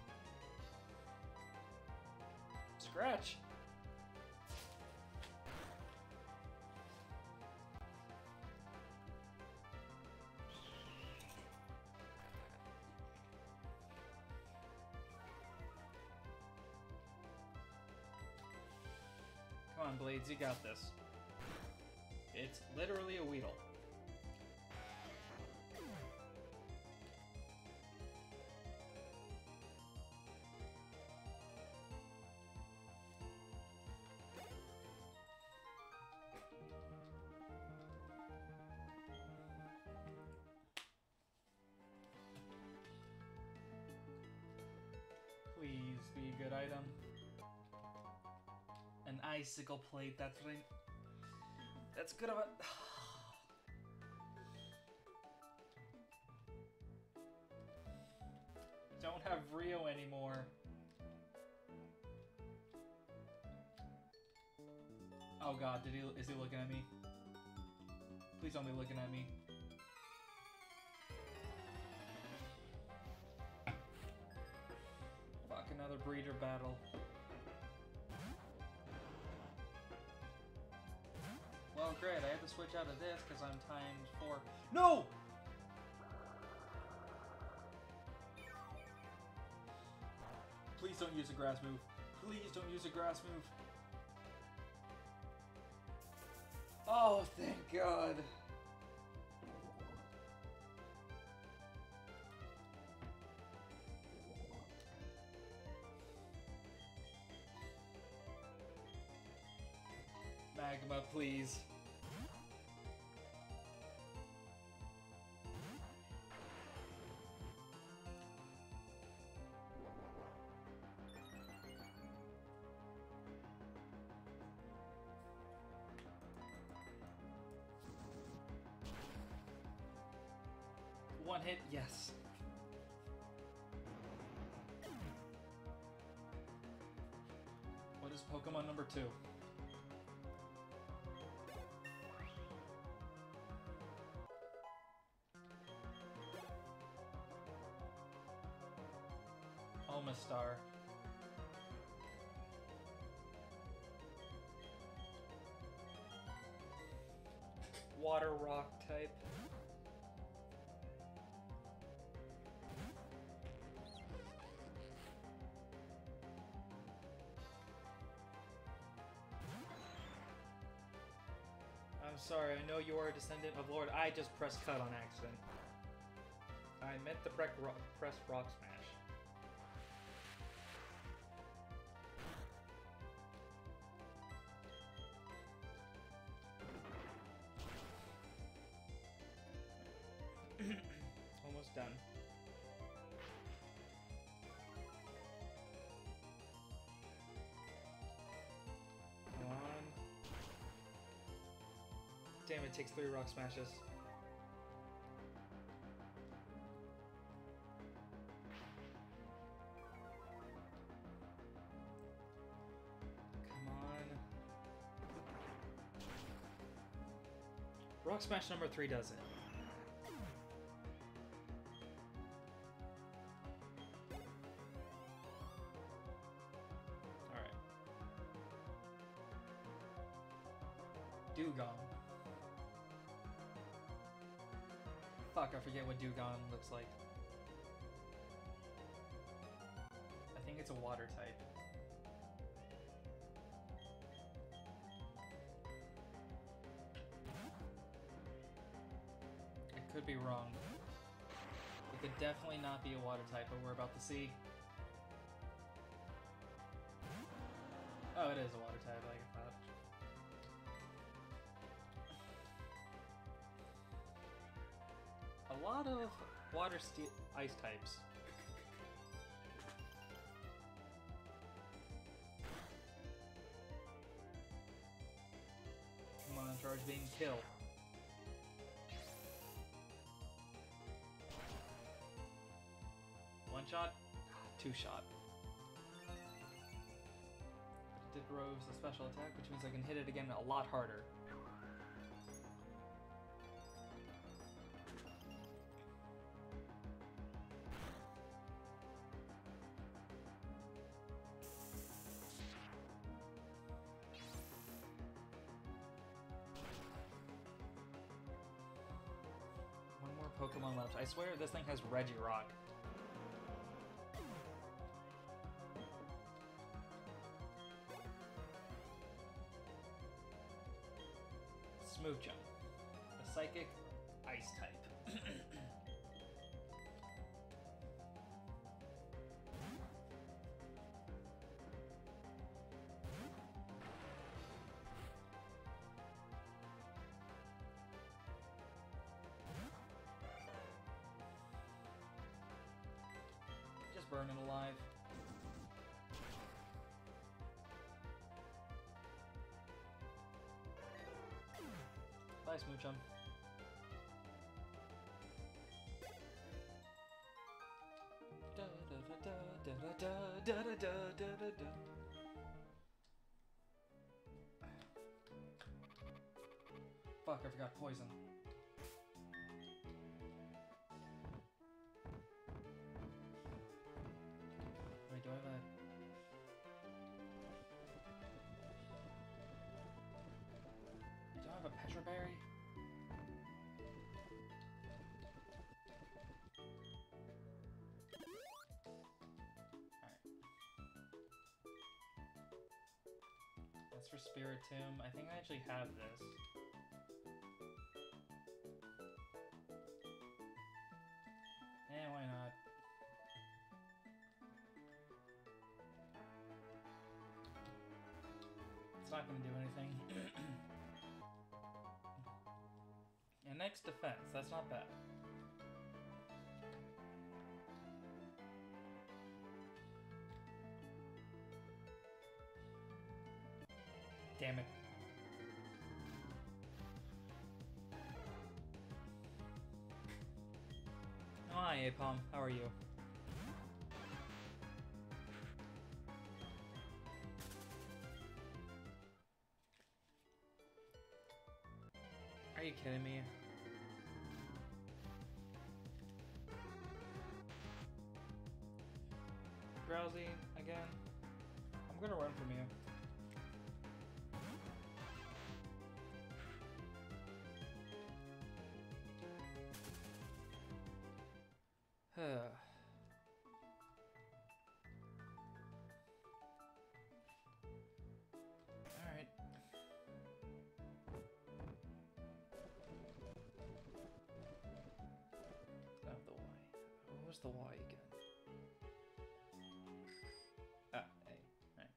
Scratch. Come on, Blades, you got this. It's literally a Weedle. Please be a good item. An icicle plate, that's what I... That's good of a... Don't have Rio anymore. Oh god, is he looking at me? Please don't be looking at me. Fuck, another breeder battle. Well, great, I have to switch out of this because I'm ×4. No! Please don't use a grass move. Please don't use a grass move. Oh, thank God. Magma, please. One hit, yes. Pokemon number 2. Omastar. Water rock type. I'm sorry, I know you are a descendant of Lord. I just pressed cut on accident. I meant to press Rock Smash. Almost done. Come on. Damn, it takes 3 Rock Smashes. Come on. Rock Smash number 3 does it. Dewgong. Fuck, I forget what Dewgong looks like. I think it's a water type. I could be wrong. It could definitely not be a water type, but we're about to see. Oh, it is a water type, like I thought. A lot of water ice types. Come on, charge being kill. One shot? 2 shot. Did Rose a special attack, which means I can hit it again a lot harder. Pokemon left. I swear this thing has Regirock. Smoochum, a psychic ice type. Burning alive. Bye, Smoochum. Da da da da da da da da da da da. Fuck, I forgot poison. Wait, do I have a... Do I have a Petra Berry? Alright. That's for Spiritomb. I think I actually have this. Eh, why not? It's not going to do anything. And next, defense. That's not bad. Damn it. Oh, hi, Apom. How are you? Are you kidding me? Drowsy again. I'm gonna run from you. Alright. Oh, the Y. What was the Y again? Ah, A. Alright.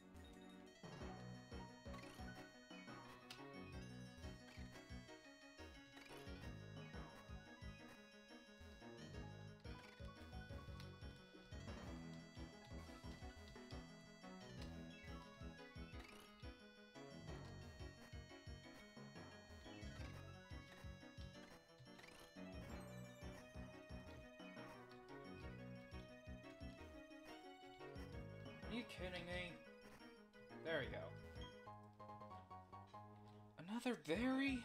Are you kidding me? There we go. Another berry?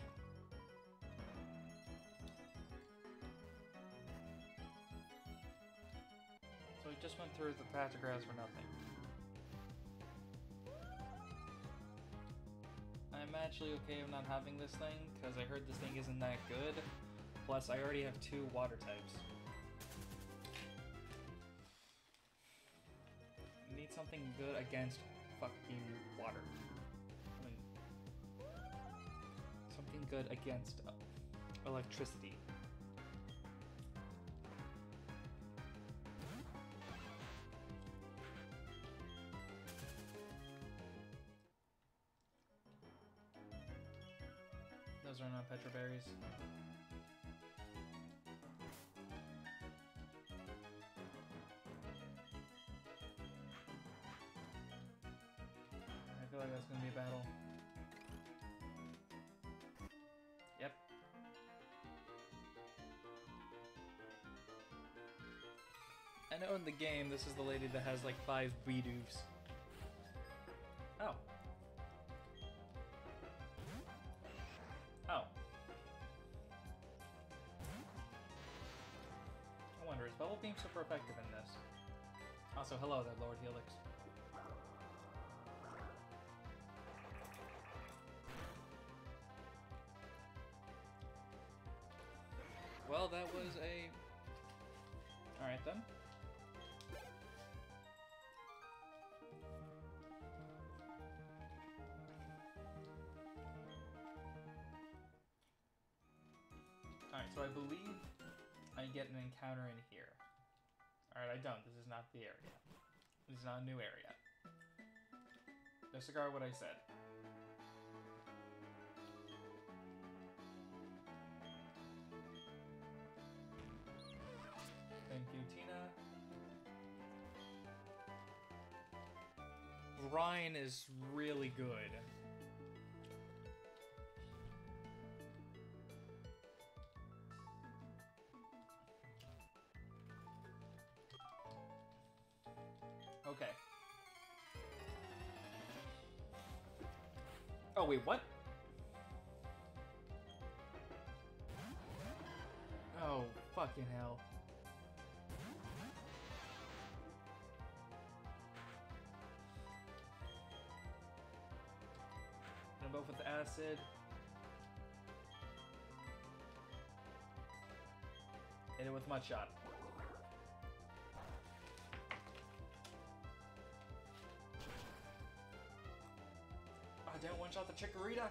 So we just went through the patch of grass for nothing. I'm actually okay with not having this thing, because I heard this thing isn't that good. Plus, I already have 2 water types. Need something good against fucking water. I mean, something good against electricity. Those are not Petra berries. I feel like that's gonna be a battle. Yep. I know in the game this is the lady that has like 5 Bidoofs. Oh. Oh. I wonder, is Bubble Beam super effective in this? Also, hello there, Lord Helix. Well, that was a... Alright then. Alright, so I believe I get an encounter in here. Alright, I don't. This is not the area. This is not a new area. Disregard what I said. Thank you, Tina. Ryan is really good. Okay. Oh, wait, what? Oh, fucking hell. Gonna both with the acid. Hit it with mud shot. Oh, I didn't one-shot the Chikorita.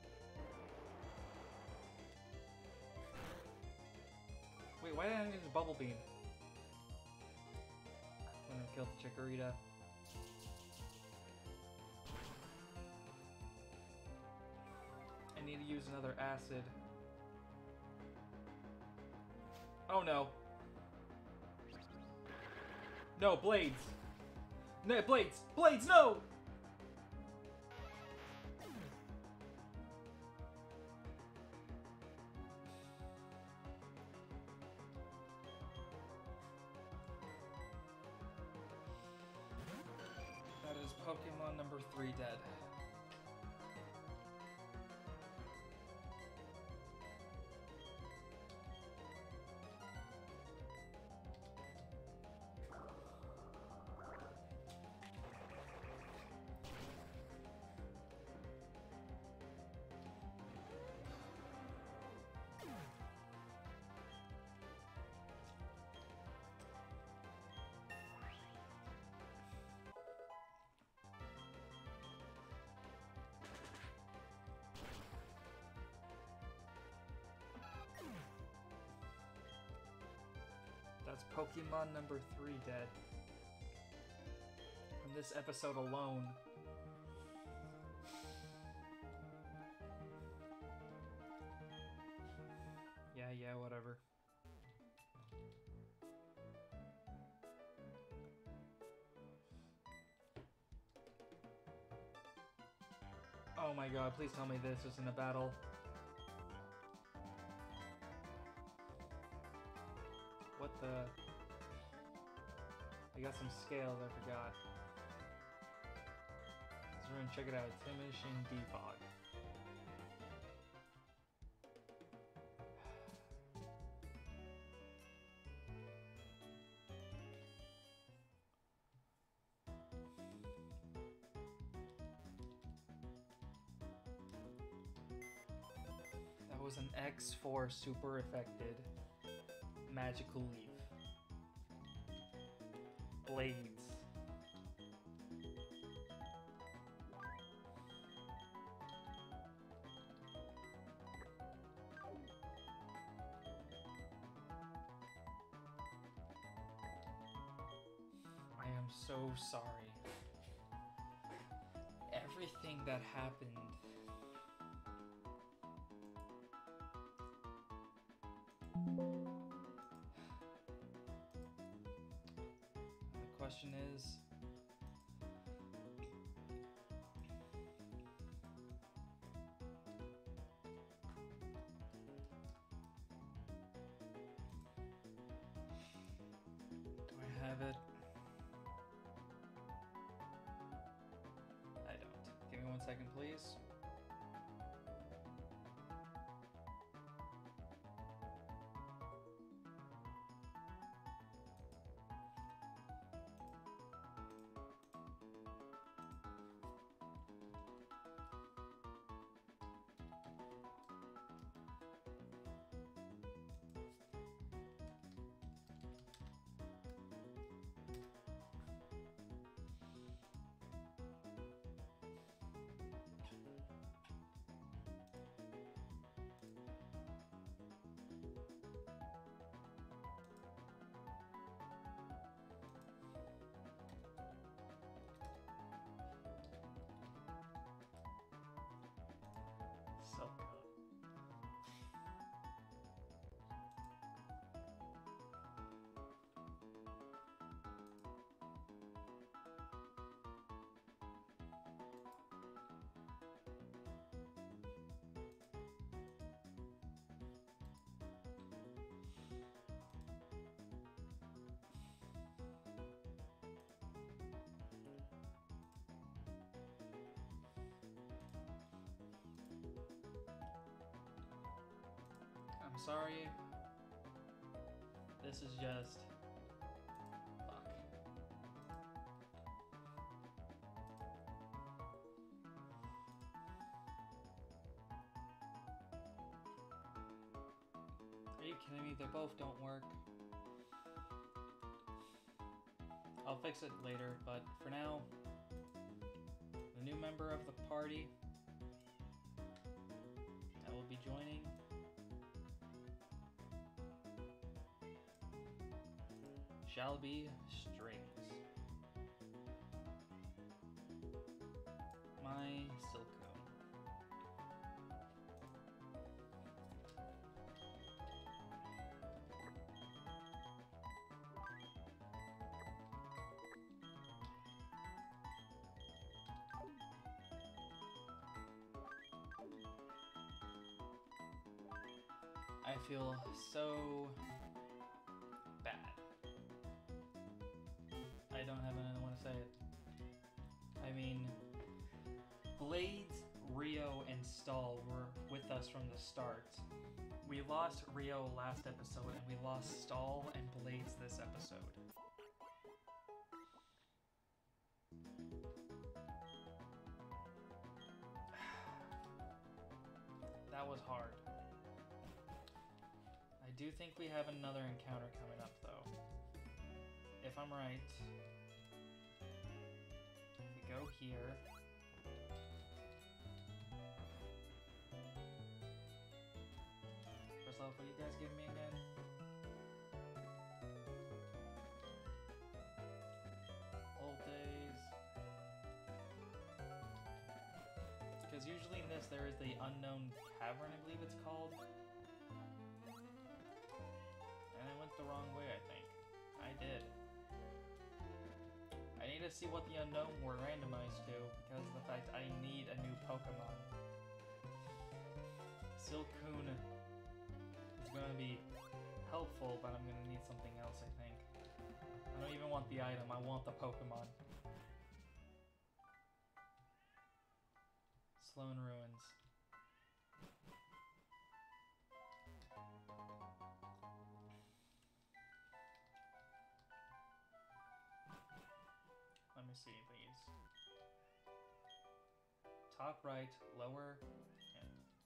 Wait, why didn't I use Bubble Beam? I'm gonna kill the Chikorita. I need to use another acid. Oh no. No, Blades! No, Blades! Blades, no! That is Pokemon number 3 dead. That's Pokemon number 3 dead. From this episode alone. Yeah, whatever. Oh my god, please tell me this isn't a battle. What the... I got some scales, I forgot. Let's run and check it out. Timish and Defog. That was an X4 super affected magical leaf. Blades. I am so sorry. Everything that happened. The question is, do I have it? I don't. Give me 1 second, please. Silco. I'm sorry. This is just... fuck. Are you kidding me? They both don't work. I'll fix it later, but for now, the new member of the party that will be joining shall be Strings. My Silco. I feel so bad. I don't have another one to say it. I mean, Blades, Rio, and Stall were with us from the start. We lost Rio last episode, and we lost Stall and Blades this episode. That was hard. I do think we have another encounter coming up, though. If I'm right, if we go here, first level, what are you guys giving me again? Because usually in this there is the unknown cavern, I believe it's called. And I went the wrong way, I think. I did. I need to see what the unknown we're randomized to, because of the fact I need a new Pokemon. Silcoon is going to be helpful, but I'm going to need something else, I think. I don't even want the item, I want the Pokemon. Sloan Ruins. Let me see these. Top right, lower. Yeah.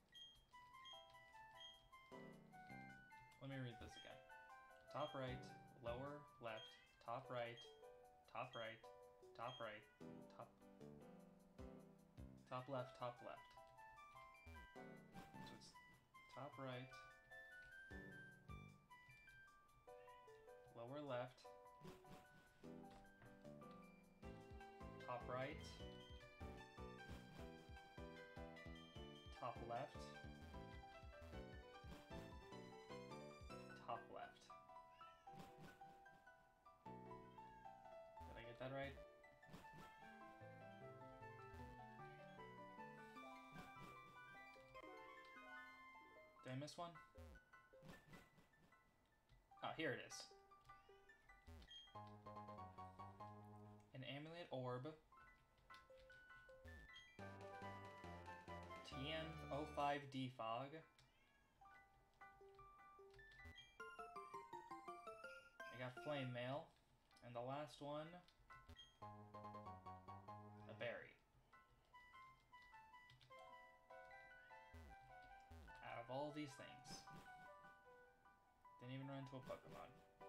Let me read this again. Top right, lower left, top right, top right, top right, top left, top left. So it's top right, lower left, top right, top left, top left. Did I get that right? Did I miss one? Oh, here it is. An amulet orb. TM05 Defog. I got Flame Mail. And the last one, a berry. Out of all these things, didn't even run into a Pokemon.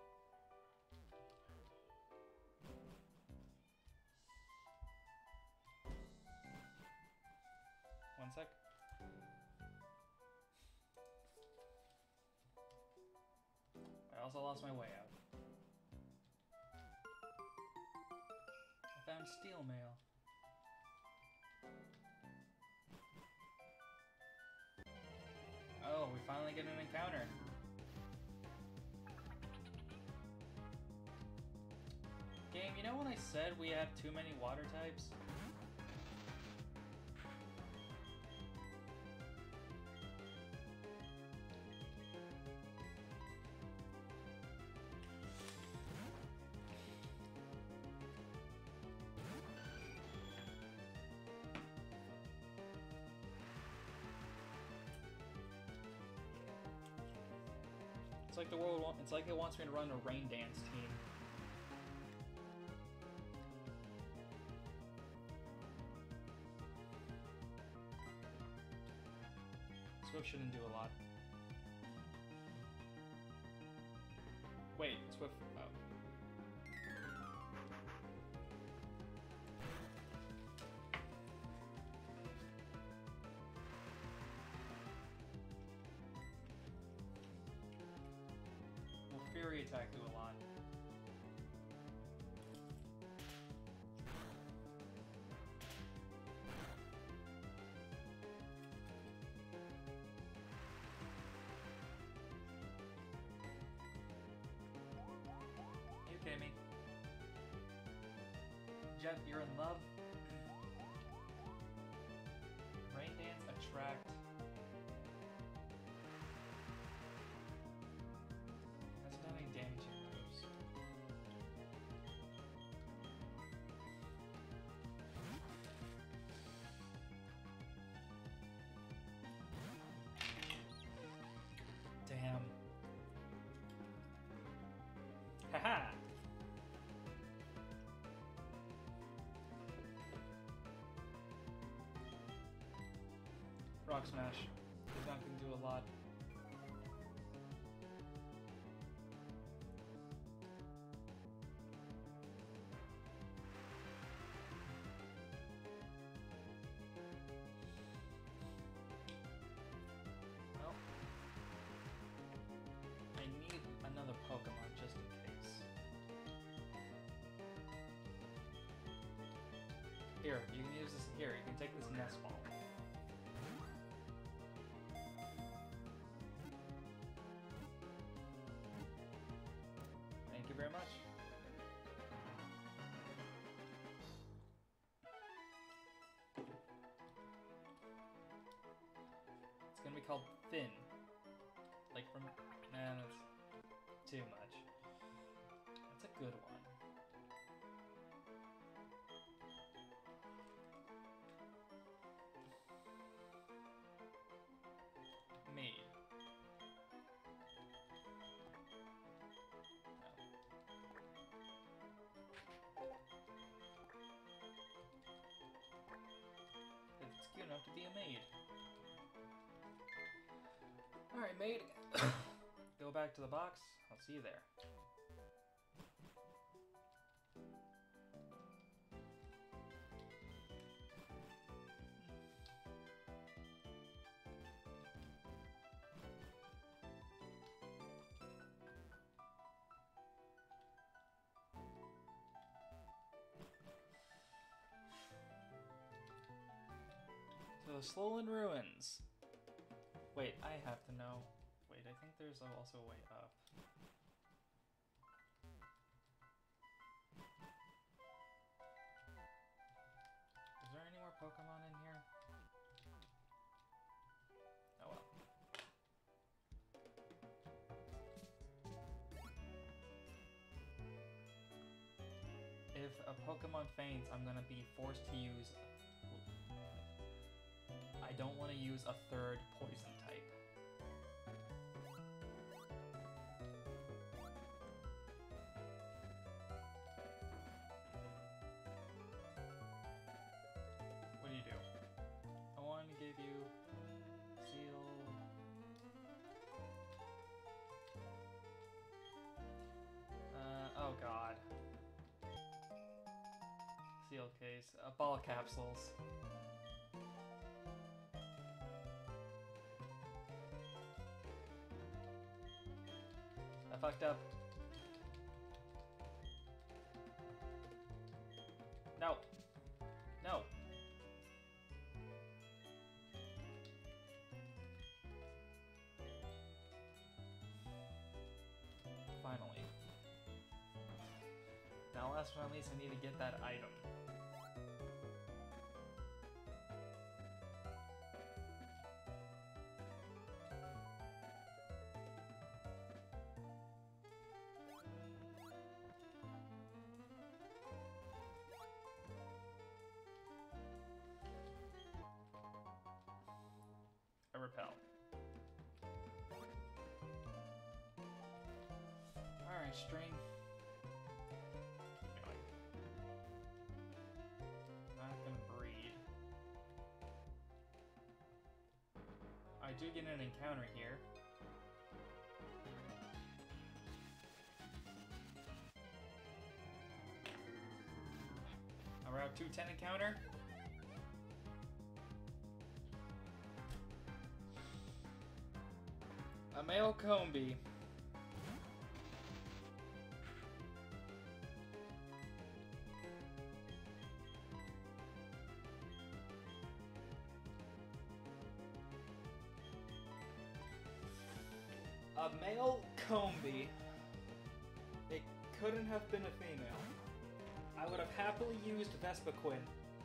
One sec. I also lost my way out. I found Steel Mail. Oh, we finally get an encounter. Game, you know when I said we have too many water types? It's like the world. It's like it wants me to run a rain dance team. Swift shouldn't do a lot. Wait, Swift. Oh. Fury attack do a lot. You kidding me? Jeff, you're in love? Rain Dance attract. Damn. Haha! Rock Smash is not going to do a lot. Well, I need another Pokemon just in case. Here, you can use this. Here, you can take this Nest Ball. much. It's gonna be called Finn. Like from... Nah, that's too much. That's a good one. Maid. It's cute enough to be a maid. Alright, maid. Go back to the box. I'll see you there. So, Swollen Ruins. Wait, I have to know. Wait, I think there's also a way up. Is there any more Pokemon in here? Oh well. If a Pokemon faints, I'm gonna be forced to use... I don't want to use a third poison type. What do you do? I want to give you Seal. Oh god. Seal case. Ball capsules. I fucked up. No. No. Finally. Now last but not least, I need to get that item. A repel. Alright, string. Keep going. Not gonna breed. I do get an encounter here. A Route 210 encounter. A male Combee. A male Combee. It couldn't have been a female. I would have happily used Vespiquen.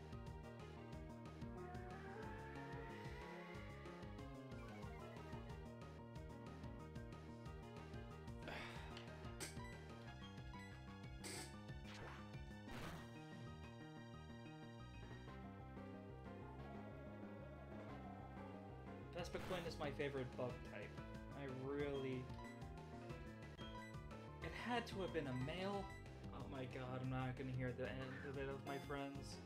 Vespiquen is my favorite bug type. I really... It had to have been a male. Oh my god, I'm not gonna hear the end of it, my friends.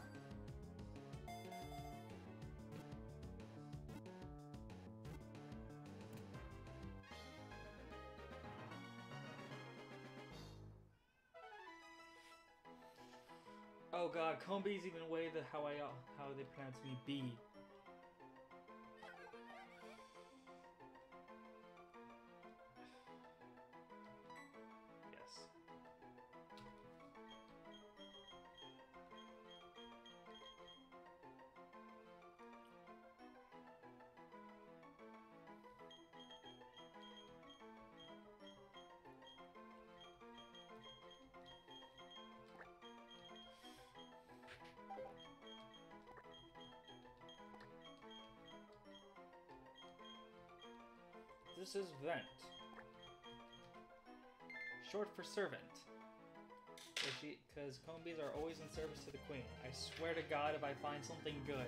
Oh god, Combee's even way how they pronounce me B. Yes. This is Vent. Short for servant. Because Combies are always in service to the queen. I swear to God if I find something good.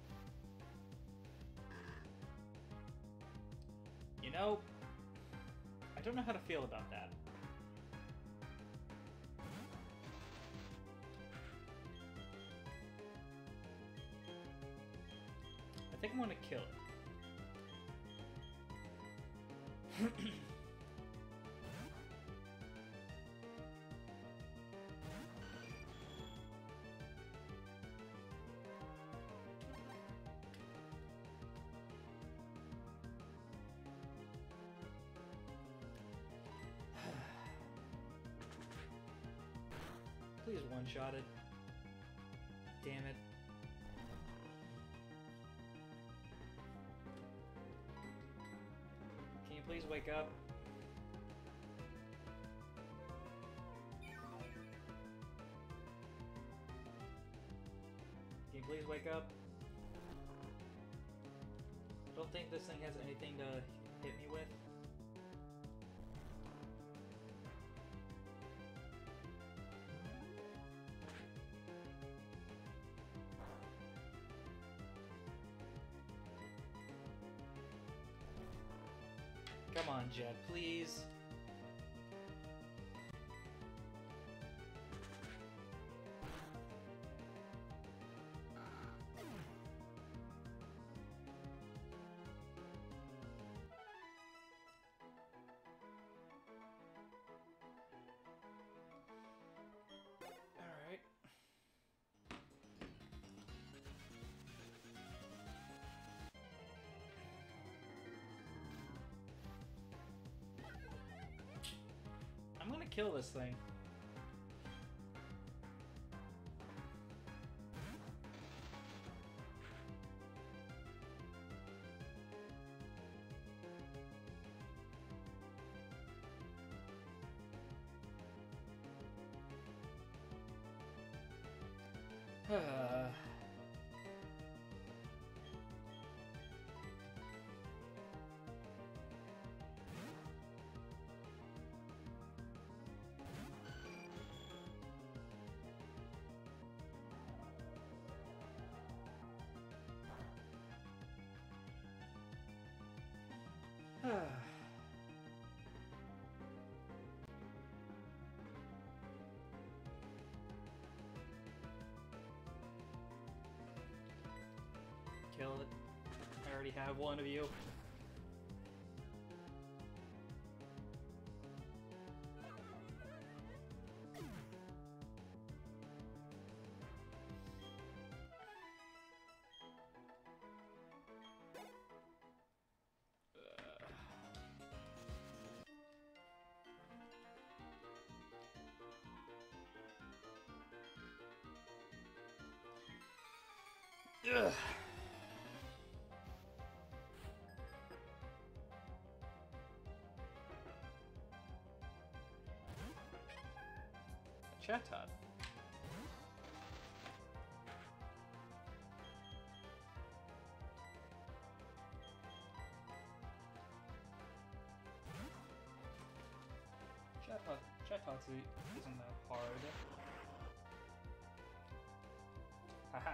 You know, I don't know how to feel about that. I think I'm gonna kill it. Please one-shot it. Damn it. Can you please wake up? Can you please wake up? Don't think this thing has anything to hit me with. Come on, Jet, please. Alright. I'm gonna kill this thing. Kill it. I already have one of you. Ugh. Chatot. Chatot isn't that hard. Haha.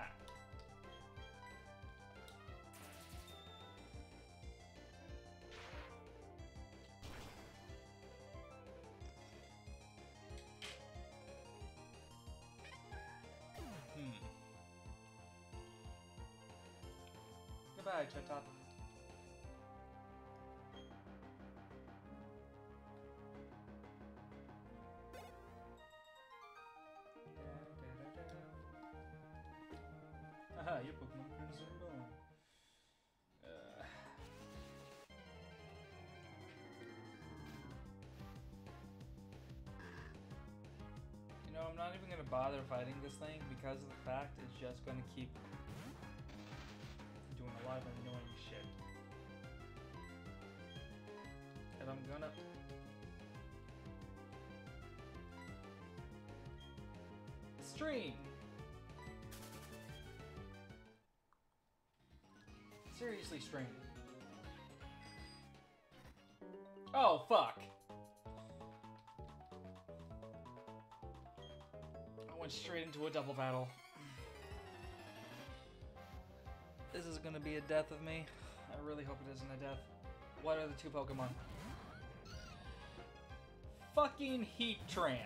Goodbye, Chatot. Haha, your Pokemon Crimson Moon. You know, I'm not even gonna bother fighting this thing because of the fact it's just gonna keep doing a lot of annoying shit. And I'm gonna... Stream! Seriously, Stream. Oh, fuck. I went straight into a double battle. This is gonna be a death of me. I really hope it isn't a death. What are the two Pokemon? Fucking Heatran.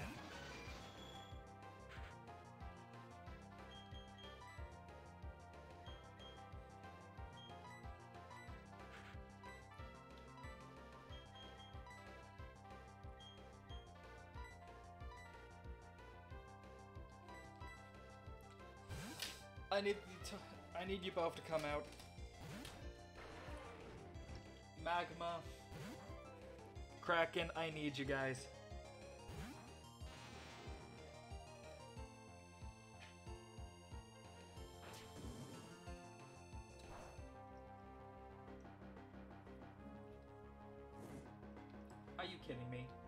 I need you both to come out. Magma. Kraken, I need you guys. Are you kidding me?